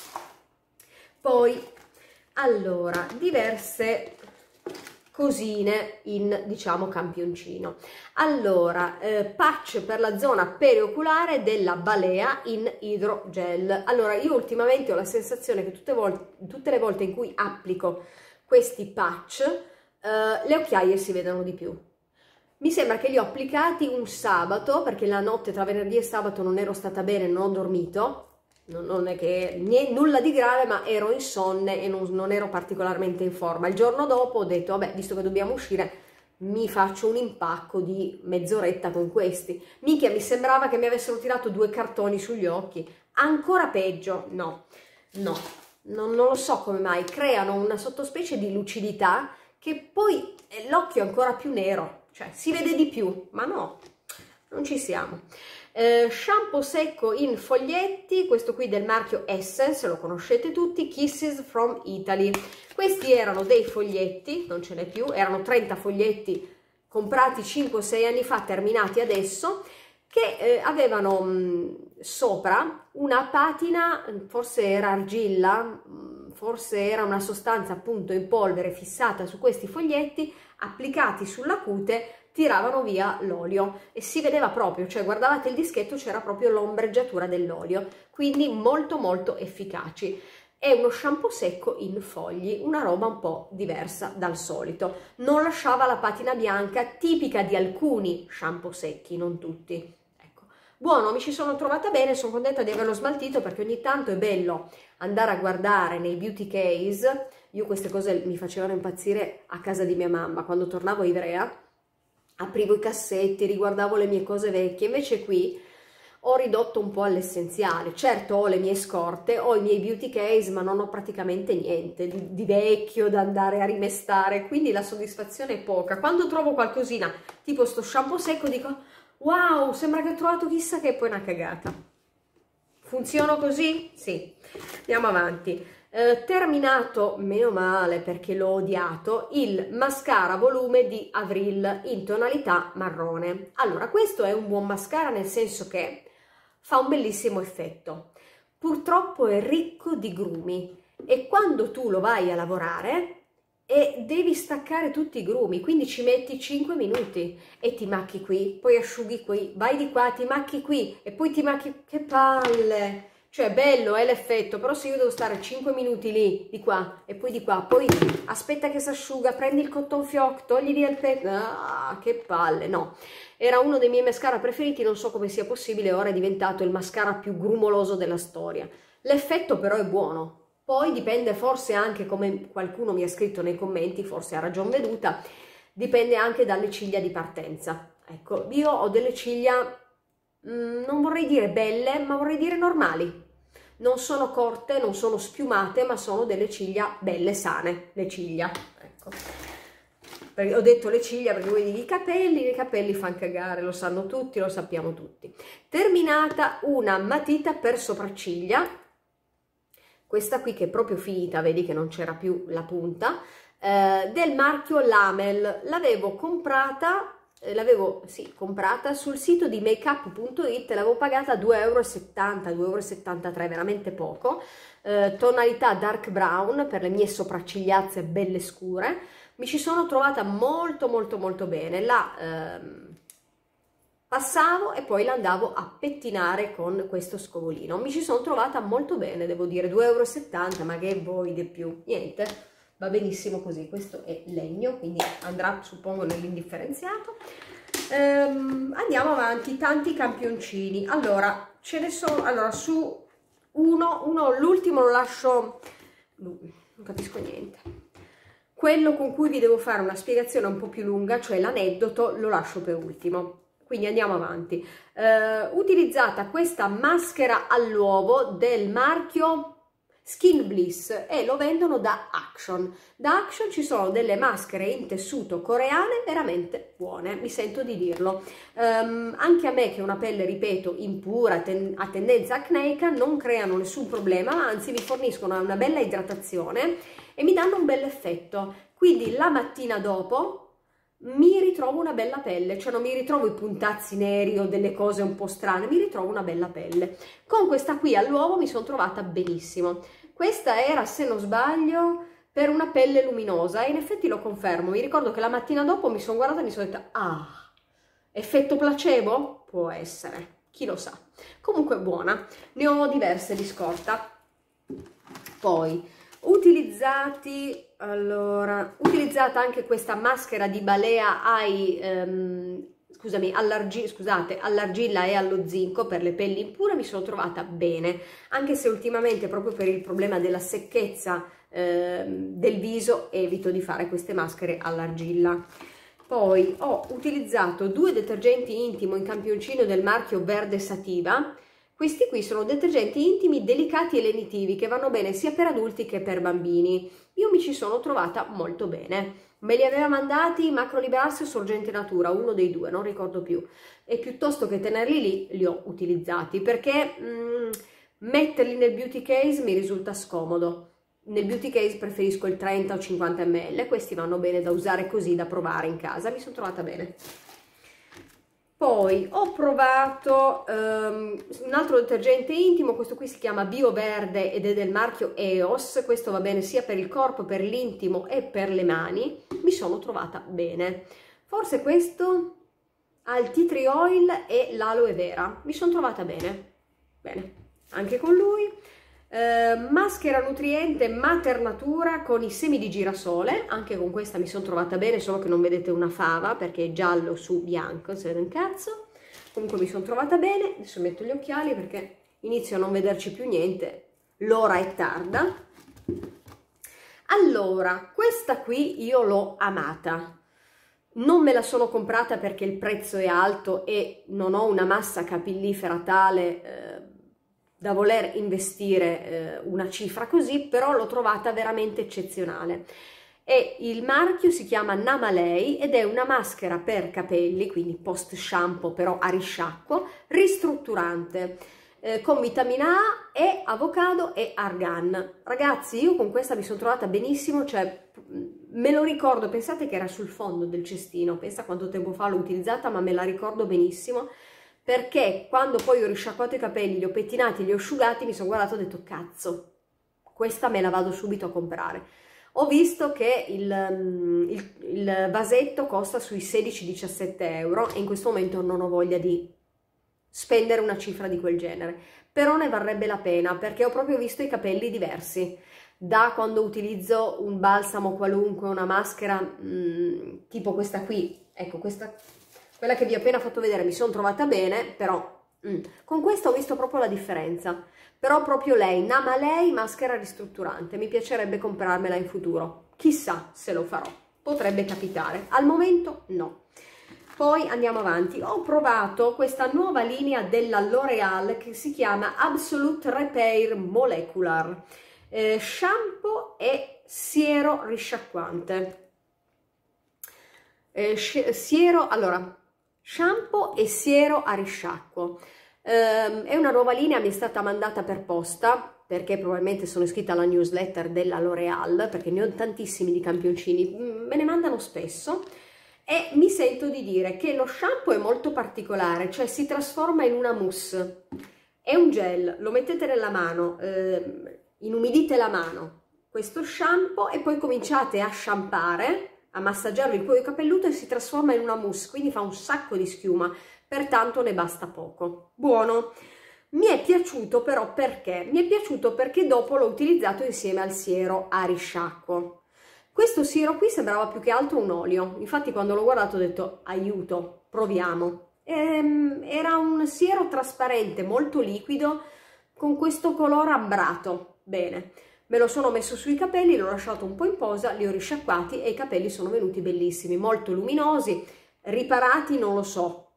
Poi, allora, diverse cosine in, diciamo, campioncino. Allora, eh, patch per la zona perioculare della Balea in idrogel. Allora, io ultimamente ho la sensazione che tutte, volte, tutte le volte in cui applico questi patch, eh, le occhiaie si vedono di più. Mi sembra che li ho applicati un sabato, perché la notte tra venerdì e sabato non ero stata bene, non ho dormito, non, non è che niente, nulla di grave, ma ero insonne e non, non ero particolarmente in forma. Il giorno dopo ho detto, vabbè, visto che dobbiamo uscire, mi faccio un impacco di mezz'oretta con questi. Minchia, mi sembrava che mi avessero tirato due cartoni sugli occhi. Ancora peggio, no, no, non, non lo so come mai, creano una sottospecie di lucidità che poi l'occhio è ancora più nero. Cioè, si vede di più, ma no, non ci siamo. Eh, shampoo secco in foglietti, questo qui del marchio Essence, lo conoscete tutti, Kisses from Italy. Questi erano dei foglietti, non ce n'è più, erano trenta foglietti comprati cinque sei anni fa, terminati adesso, che eh, avevano mh, sopra una patina, forse era argilla, mh, forse era una sostanza appunto in polvere fissata su questi foglietti, applicati sulla cute tiravano via l'olio e si vedeva proprio, cioè guardavate il dischetto, c'era proprio l'ombreggiatura dell'olio, quindi molto molto efficaci. È uno shampoo secco in fogli, una roba un po' diversa dal solito, non lasciava la patina bianca tipica di alcuni shampoo secchi, non tutti. Ecco, buono, mi ci sono trovata bene, sono contenta di averlo smaltito perché ogni tanto è bello andare a guardare nei beauty case. Io queste cose mi facevano impazzire a casa di mia mamma, quando tornavo a Ivrea, aprivo i cassetti, riguardavo le mie cose vecchie, invece qui ho ridotto un po' all'essenziale. Certo ho le mie scorte, ho i miei beauty case, ma non ho praticamente niente di, di vecchio da andare a rimestare, quindi la soddisfazione è poca. Quando trovo qualcosina, tipo sto shampoo secco, dico wow, sembra che ho trovato chissà che, poi una cagata. Funziona così? Sì. Andiamo avanti. Eh, terminato, meno male perché l'ho odiato, il mascara volume di Avril in tonalità marrone. Allora, questo è un buon mascara nel senso che fa un bellissimo effetto. Purtroppo è ricco di grumi e quando tu lo vai a lavorare e devi staccare tutti i grumi, quindi ci metti cinque minuti e ti macchi qui, poi asciughi qui, vai di qua, ti macchi qui e poi ti macchi... Che palle! Cioè, bello è l'effetto, però se io devo stare cinque minuti lì, di qua e poi di qua, poi aspetta che si asciuga, prendi il cotton fioc, togli via il petto, ah, che palle, no. Era uno dei miei mascara preferiti, non so come sia possibile, ora è diventato il mascara più grumoloso della storia. L'effetto però è buono, poi dipende forse anche, come qualcuno mi ha scritto nei commenti, forse ha ragion veduta, dipende anche dalle ciglia di partenza. Ecco, io ho delle ciglia... non vorrei dire belle, ma vorrei dire normali. Non sono corte, non sono spiumate, ma sono delle ciglia belle, sane, le ciglia. Ecco. Perché ho detto le ciglia perché voi dite i capelli, i capelli fanno cagare, lo sanno tutti, lo sappiamo tutti. Terminata una matita per sopracciglia, questa qui che è proprio finita, vedi che non c'era più la punta, eh, del marchio Lamel. L'avevo comprata... l'avevo sì, comprata sul sito di makeup punto it, l'avevo pagata due e settanta euro, due e settantatré euro, veramente poco, eh, tonalità dark brown per le mie sopraccigliazze belle scure. Mi ci sono trovata molto molto molto bene, la ehm, passavo e poi la andavo a pettinare con questo scovolino, mi ci sono trovata molto bene, devo dire, due e settanta euro, ma che vuoi di più? Niente. Va benissimo così, questo è legno, quindi andrà suppongo nell'indifferenziato. Ehm, andiamo avanti, tanti campioncini. Allora, ce ne sono, allora su uno, uno l'ultimo lo lascio, non capisco niente. Quello con cui vi devo fare una spiegazione un po' più lunga, cioè l'aneddoto, lo lascio per ultimo. quindi andiamo avanti. Uh, utilizzata questa maschera all'uovo del marchio Skin Bliss e lo vendono da Action. Da Action ci sono delle maschere in tessuto coreane veramente buone, mi sento di dirlo. Um, anche a me, che ho una pelle, ripeto, impura, ten a tendenza acneica, non creano nessun problema, ma anzi mi forniscono una bella idratazione e mi danno un bel effetto. Quindi la mattina dopo mi ritrovo una bella pelle, cioè non mi ritrovo i puntazzi neri o delle cose un po' strane, mi ritrovo una bella pelle. Con questa qui all'uovo mi sono trovata benissimo. Questa era, se non sbaglio, per una pelle luminosa e in effetti lo confermo. Mi ricordo che la mattina dopo mi sono guardata e mi sono detta, ah, effetto placebo? Può essere, chi lo sa. Comunque buona, ne ho diverse di scorta. Poi utilizzati, allora, utilizzata anche questa maschera di Balea ai, ehm, scusami, all'argi, scusate, all'argilla e allo zinco per le pelli impure, mi sono trovata bene, anche se ultimamente proprio per il problema della secchezza ehm, del viso evito di fare queste maschere all'argilla. Poi ho utilizzato due detergenti intimo in campioncino del marchio Verde Sativa. Questi qui sono detergenti intimi delicati e lenitivi che vanno bene sia per adulti che per bambini. Io mi ci sono trovata molto bene. Me li aveva mandati Macrolibras o Sorgente Natura, uno dei due, non ricordo più. E piuttosto che tenerli lì, li ho utilizzati perché mh, metterli nel beauty case mi risulta scomodo. Nel beauty case preferisco il trenta o cinquanta millilitri, questi vanno bene da usare così, da provare in casa. Mi sono trovata bene. Poi ho provato um, un altro detergente intimo, questo qui si chiama Bio Verde ed è del marchio E O S, questo va bene sia per il corpo, per l'intimo e per le mani, mi sono trovata bene. Forse questo ha il tea tree oil e l'aloe vera, mi sono trovata bene, bene, anche con lui. Eh, maschera nutriente Mater Natura con i semi di girasole, anche con questa mi sono trovata bene, solo che non vedete una fava perché è giallo su bianco, non si vede un cazzo. Comunque mi sono trovata bene. Adesso metto gli occhiali perché inizio a non vederci più niente, l'ora è tarda. Allora, questa qui io l'ho amata, non me la sono comprata perché il prezzo è alto e non ho una massa capillifera tale eh, da voler investire eh, una cifra così, però l'ho trovata veramente eccezionale. E il marchio si chiama Namalei ed è una maschera per capelli, quindi post shampoo però a risciacquo, ristrutturante, eh, con vitamina A e avocado e argan. Ragazzi, io con questa mi sono trovata benissimo, cioè me lo ricordo, pensate che era sul fondo del cestino, pensa quanto tempo fa l'ho utilizzata, ma me la ricordo benissimo, perché quando poi ho risciacquato i capelli, li ho pettinati, li ho asciugati, mi sono guardato e ho detto cazzo, questa me la vado subito a comprare. Ho visto che il, il, il vasetto costa sui sedici diciassette euro e in questo momento non ho voglia di spendere una cifra di quel genere, però ne varrebbe la pena perché ho proprio visto i capelli diversi. Da quando utilizzo un balsamo qualunque, una maschera mh, tipo questa qui, ecco questa... Quella che vi ho appena fatto vedere mi sono trovata bene, però mm, con questa ho visto proprio la differenza. Però proprio lei, Namalei maschera ristrutturante, mi piacerebbe comprarmela in futuro. Chissà se lo farò, potrebbe capitare. Al momento no. Poi andiamo avanti. Ho provato questa nuova linea della L'Oreal che si chiama Absolute Repair Molecular. Eh, shampoo e siero risciacquante. Eh, siero, allora... shampoo e siero a risciacquo. Um, è una nuova linea, mi è stata mandata per posta perché probabilmente sono iscritta alla newsletter della L'Oreal, perché ne ho tantissimi di campioncini, me ne mandano spesso e mi sento di dire che lo shampoo è molto particolare, cioè si trasforma in una mousse. È un gel, lo mettete nella mano, eh, inumidite la mano, questo shampoo e poi cominciate a shampare, a massaggiarlo il cuoio capelluto e si trasforma in una mousse, quindi fa un sacco di schiuma, pertanto ne basta poco. Buono. Mi è piaciuto però perché? Mi è piaciuto perché dopo l'ho utilizzato insieme al siero a risciacquo. Questo siero qui sembrava più che altro un olio, infatti quando l'ho guardato ho detto aiuto, proviamo. Ehm, era un siero trasparente, molto liquido, con questo colore ambrato. Bene. Me lo sono messo sui capelli, l'ho lasciato un po' in posa, li ho risciacquati e i capelli sono venuti bellissimi, molto luminosi, riparati non lo so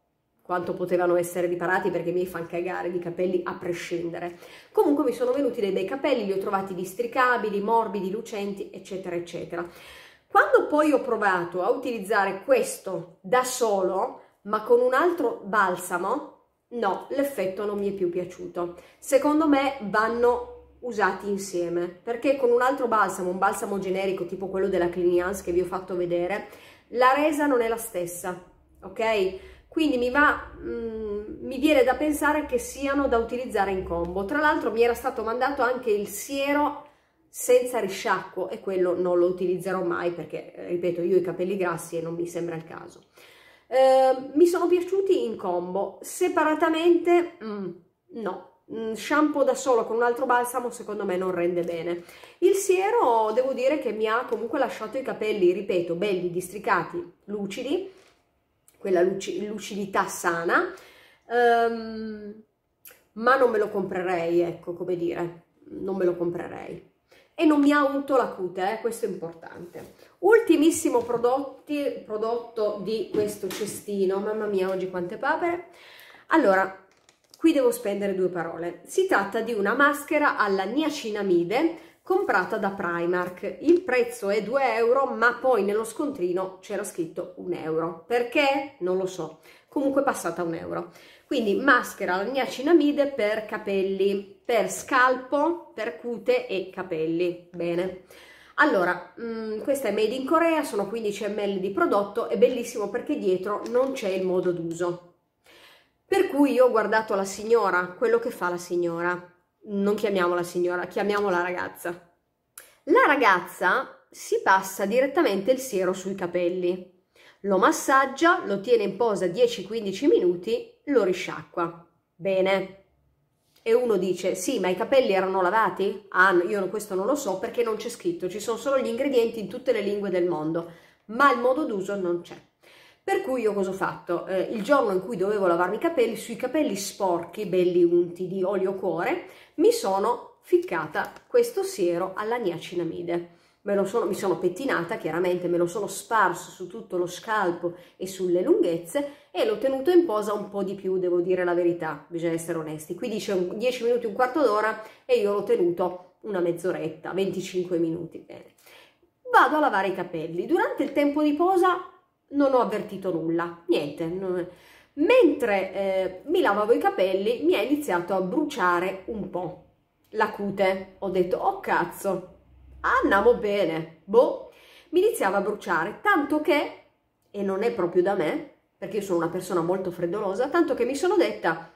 quanto potevano essere riparati perché mi fanno cagare di capelli a prescindere. Comunque mi sono venuti dei bei capelli, li ho trovati districabili, morbidi, lucenti, eccetera, eccetera. Quando poi ho provato a utilizzare questo da solo, ma con un altro balsamo, no, l'effetto non mi è più piaciuto. Secondo me vanno usati insieme, perché con un altro balsamo, un balsamo generico tipo quello della Cliniance che vi ho fatto vedere, la resa non è la stessa, ok? Quindi mi va, mm, mi viene da pensare che siano da utilizzare in combo. Tra l'altro mi era stato mandato anche il siero senza risciacquo e quello non lo utilizzerò mai perché, ripeto, io ho i capelli grassi e non mi sembra il caso. Eh, mi sono piaciuti in combo, separatamente mm, no. Shampoo da solo con un altro balsamo secondo me non rende bene. Il siero devo dire che mi ha comunque lasciato i capelli, ripeto, belli, districati, lucidi, quella luci lucidità sana, um, ma non me lo comprerei, ecco, come dire, non me lo comprerei. E non mi ha unto la cute, eh, questo è importante. Ultimissimo prodotti, prodotto di questo cestino, mamma mia oggi quante papere. Allora, qui devo spendere due parole. Si tratta di una maschera alla niacinamide comprata da Primark. Il prezzo è due euro, ma poi nello scontrino c'era scritto un euro. Perché? Non lo so. Comunque è passata a un euro. Quindi maschera alla niacinamide per capelli, per scalpo, per cute e capelli. Bene. Allora, mh, questa è made in Corea, sono quindici millilitri di prodotto, è bellissimo perché dietro non c'è il modo d'uso. Per cui io ho guardato la signora, quello che fa la signora, non chiamiamola signora, chiamiamola ragazza. La ragazza si passa direttamente il siero sui capelli, lo massaggia, lo tiene in posa dieci quindici minuti, lo risciacqua. Bene. E uno dice, sì, ma i capelli erano lavati? Ah, io questo non lo so perché non c'è scritto, ci sono solo gli ingredienti in tutte le lingue del mondo, ma il modo d'uso non c'è. Per cui io cosa ho fatto? Eh, il giorno in cui dovevo lavarmi i capelli, sui capelli sporchi, belli unti di olio cuore, mi sono ficcata questo siero alla niacinamide. Me lo sono, mi sono pettinata, chiaramente, me lo sono sparso su tutto lo scalpo e sulle lunghezze e l'ho tenuto in posa un po' di più, devo dire la verità, bisogna essere onesti. Qui dice dieci minuti, un quarto d'ora e io l'ho tenuto una mezz'oretta, venticinque minuti. Bene. Vado a lavare i capelli. Durante il tempo di posa non ho avvertito nulla, niente. Non... Mentre eh, mi lavavo i capelli mi è iniziato a bruciare un po' la cute. Ho detto, oh cazzo, andiamo bene, boh. Mi iniziava a bruciare, tanto che, e non è proprio da me, perché io sono una persona molto freddolosa, tanto che mi sono detta,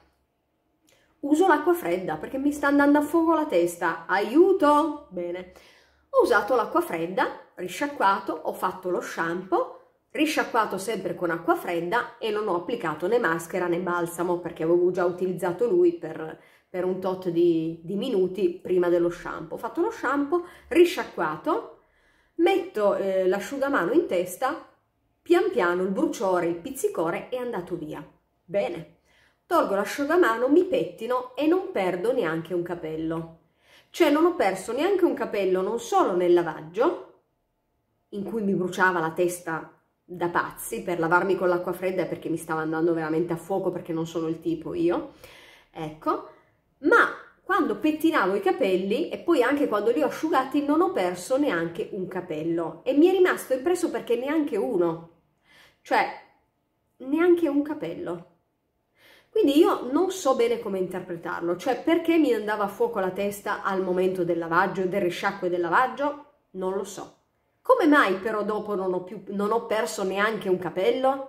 uso l'acqua fredda, perché mi sta andando a fuoco la testa, aiuto! Bene. Ho usato l'acqua fredda, risciacquato, ho fatto lo shampoo, risciacquato sempre con acqua fredda e non ho applicato né maschera né balsamo perché avevo già utilizzato lui per, per un tot di, di minuti prima dello shampoo. Ho fatto lo shampoo, risciacquato, metto eh, l'asciugamano in testa, pian piano il bruciore, il pizzicore è andato via. Bene, tolgo l'asciugamano, mi pettino e non perdo neanche un capello. Cioè non ho perso neanche un capello non solo nel lavaggio, in cui mi bruciava la testa da pazzi per lavarmi con l'acqua fredda e perché mi stava andando veramente a fuoco perché non sono il tipo io, ecco, ma quando pettinavo i capelli e poi anche quando li ho asciugati non ho perso neanche un capello e mi è rimasto impresso perché neanche uno, cioè neanche un capello. Quindi io non so bene come interpretarlo, cioè perché mi andava a fuoco la testa al momento del lavaggio, del risciacquo e del lavaggio, non lo so. Come mai però dopo non ho, più, non ho perso neanche un capello?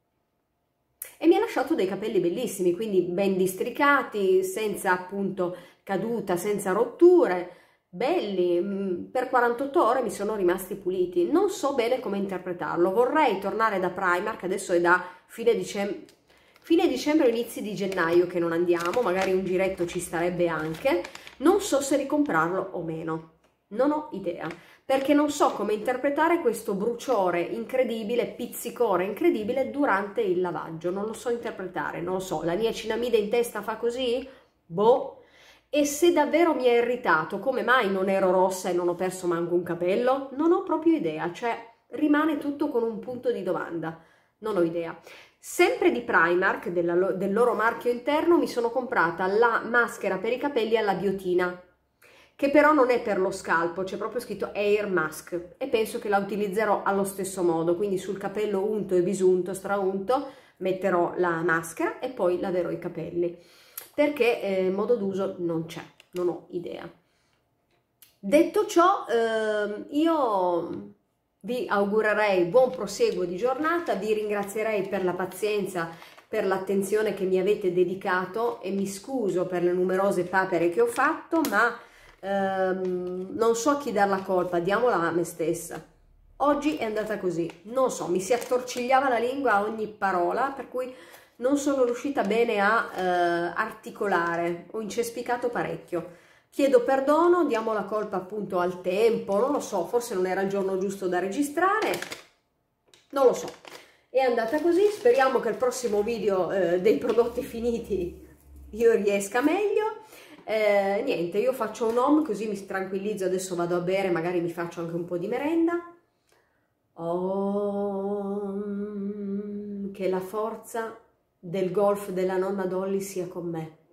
E mi ha lasciato dei capelli bellissimi, quindi ben districati, senza appunto caduta, senza rotture, belli, per quarantotto ore mi sono rimasti puliti. Non so bene come interpretarlo, vorrei tornare da Primark, adesso è da fine dicembre, fine dicembre o inizi di gennaio che non andiamo, magari un giretto ci starebbe anche, non so se ricomprarlo o meno, non ho idea. Perché non so come interpretare questo bruciore incredibile, pizzicore incredibile durante il lavaggio, non lo so interpretare, non lo so, la niacinamide in testa fa così? Boh, e se davvero mi ha irritato, come mai non ero rossa e non ho perso manco un capello? Non ho proprio idea, cioè rimane tutto con un punto di domanda, non ho idea. Sempre di Primark, della, del loro marchio interno, mi sono comprata la maschera per i capelli alla biotina, che però non è per lo scalpo, c'è proprio scritto Hair Mask, e penso che la utilizzerò allo stesso modo, quindi sul capello unto e bisunto, straunto, metterò la maschera e poi laverò i capelli, perché eh, modo d'uso non c'è, non ho idea. Detto ciò, eh, io vi augurerei buon proseguo di giornata, vi ringrazierei per la pazienza, per l'attenzione che mi avete dedicato e mi scuso per le numerose papere che ho fatto, ma ehm, non so a chi dar la colpa, diamola a me stessa. Oggi è andata così, non so, mi si attorcigliava la lingua a ogni parola, per cui non sono riuscita bene a eh, articolare, ho incespicato parecchio. Chiedo perdono, diamo la colpa appunto al tempo, non lo so, forse non era il giorno giusto da registrare, non lo so. È andata così, speriamo che il prossimo video eh, dei prodotti finiti io riesca meglio. Eh, niente, io faccio un home così mi tranquillizzo, adesso vado a bere, magari mi faccio anche un po' di merenda. Oh, che la forza del golf della nonna Dolly sia con me.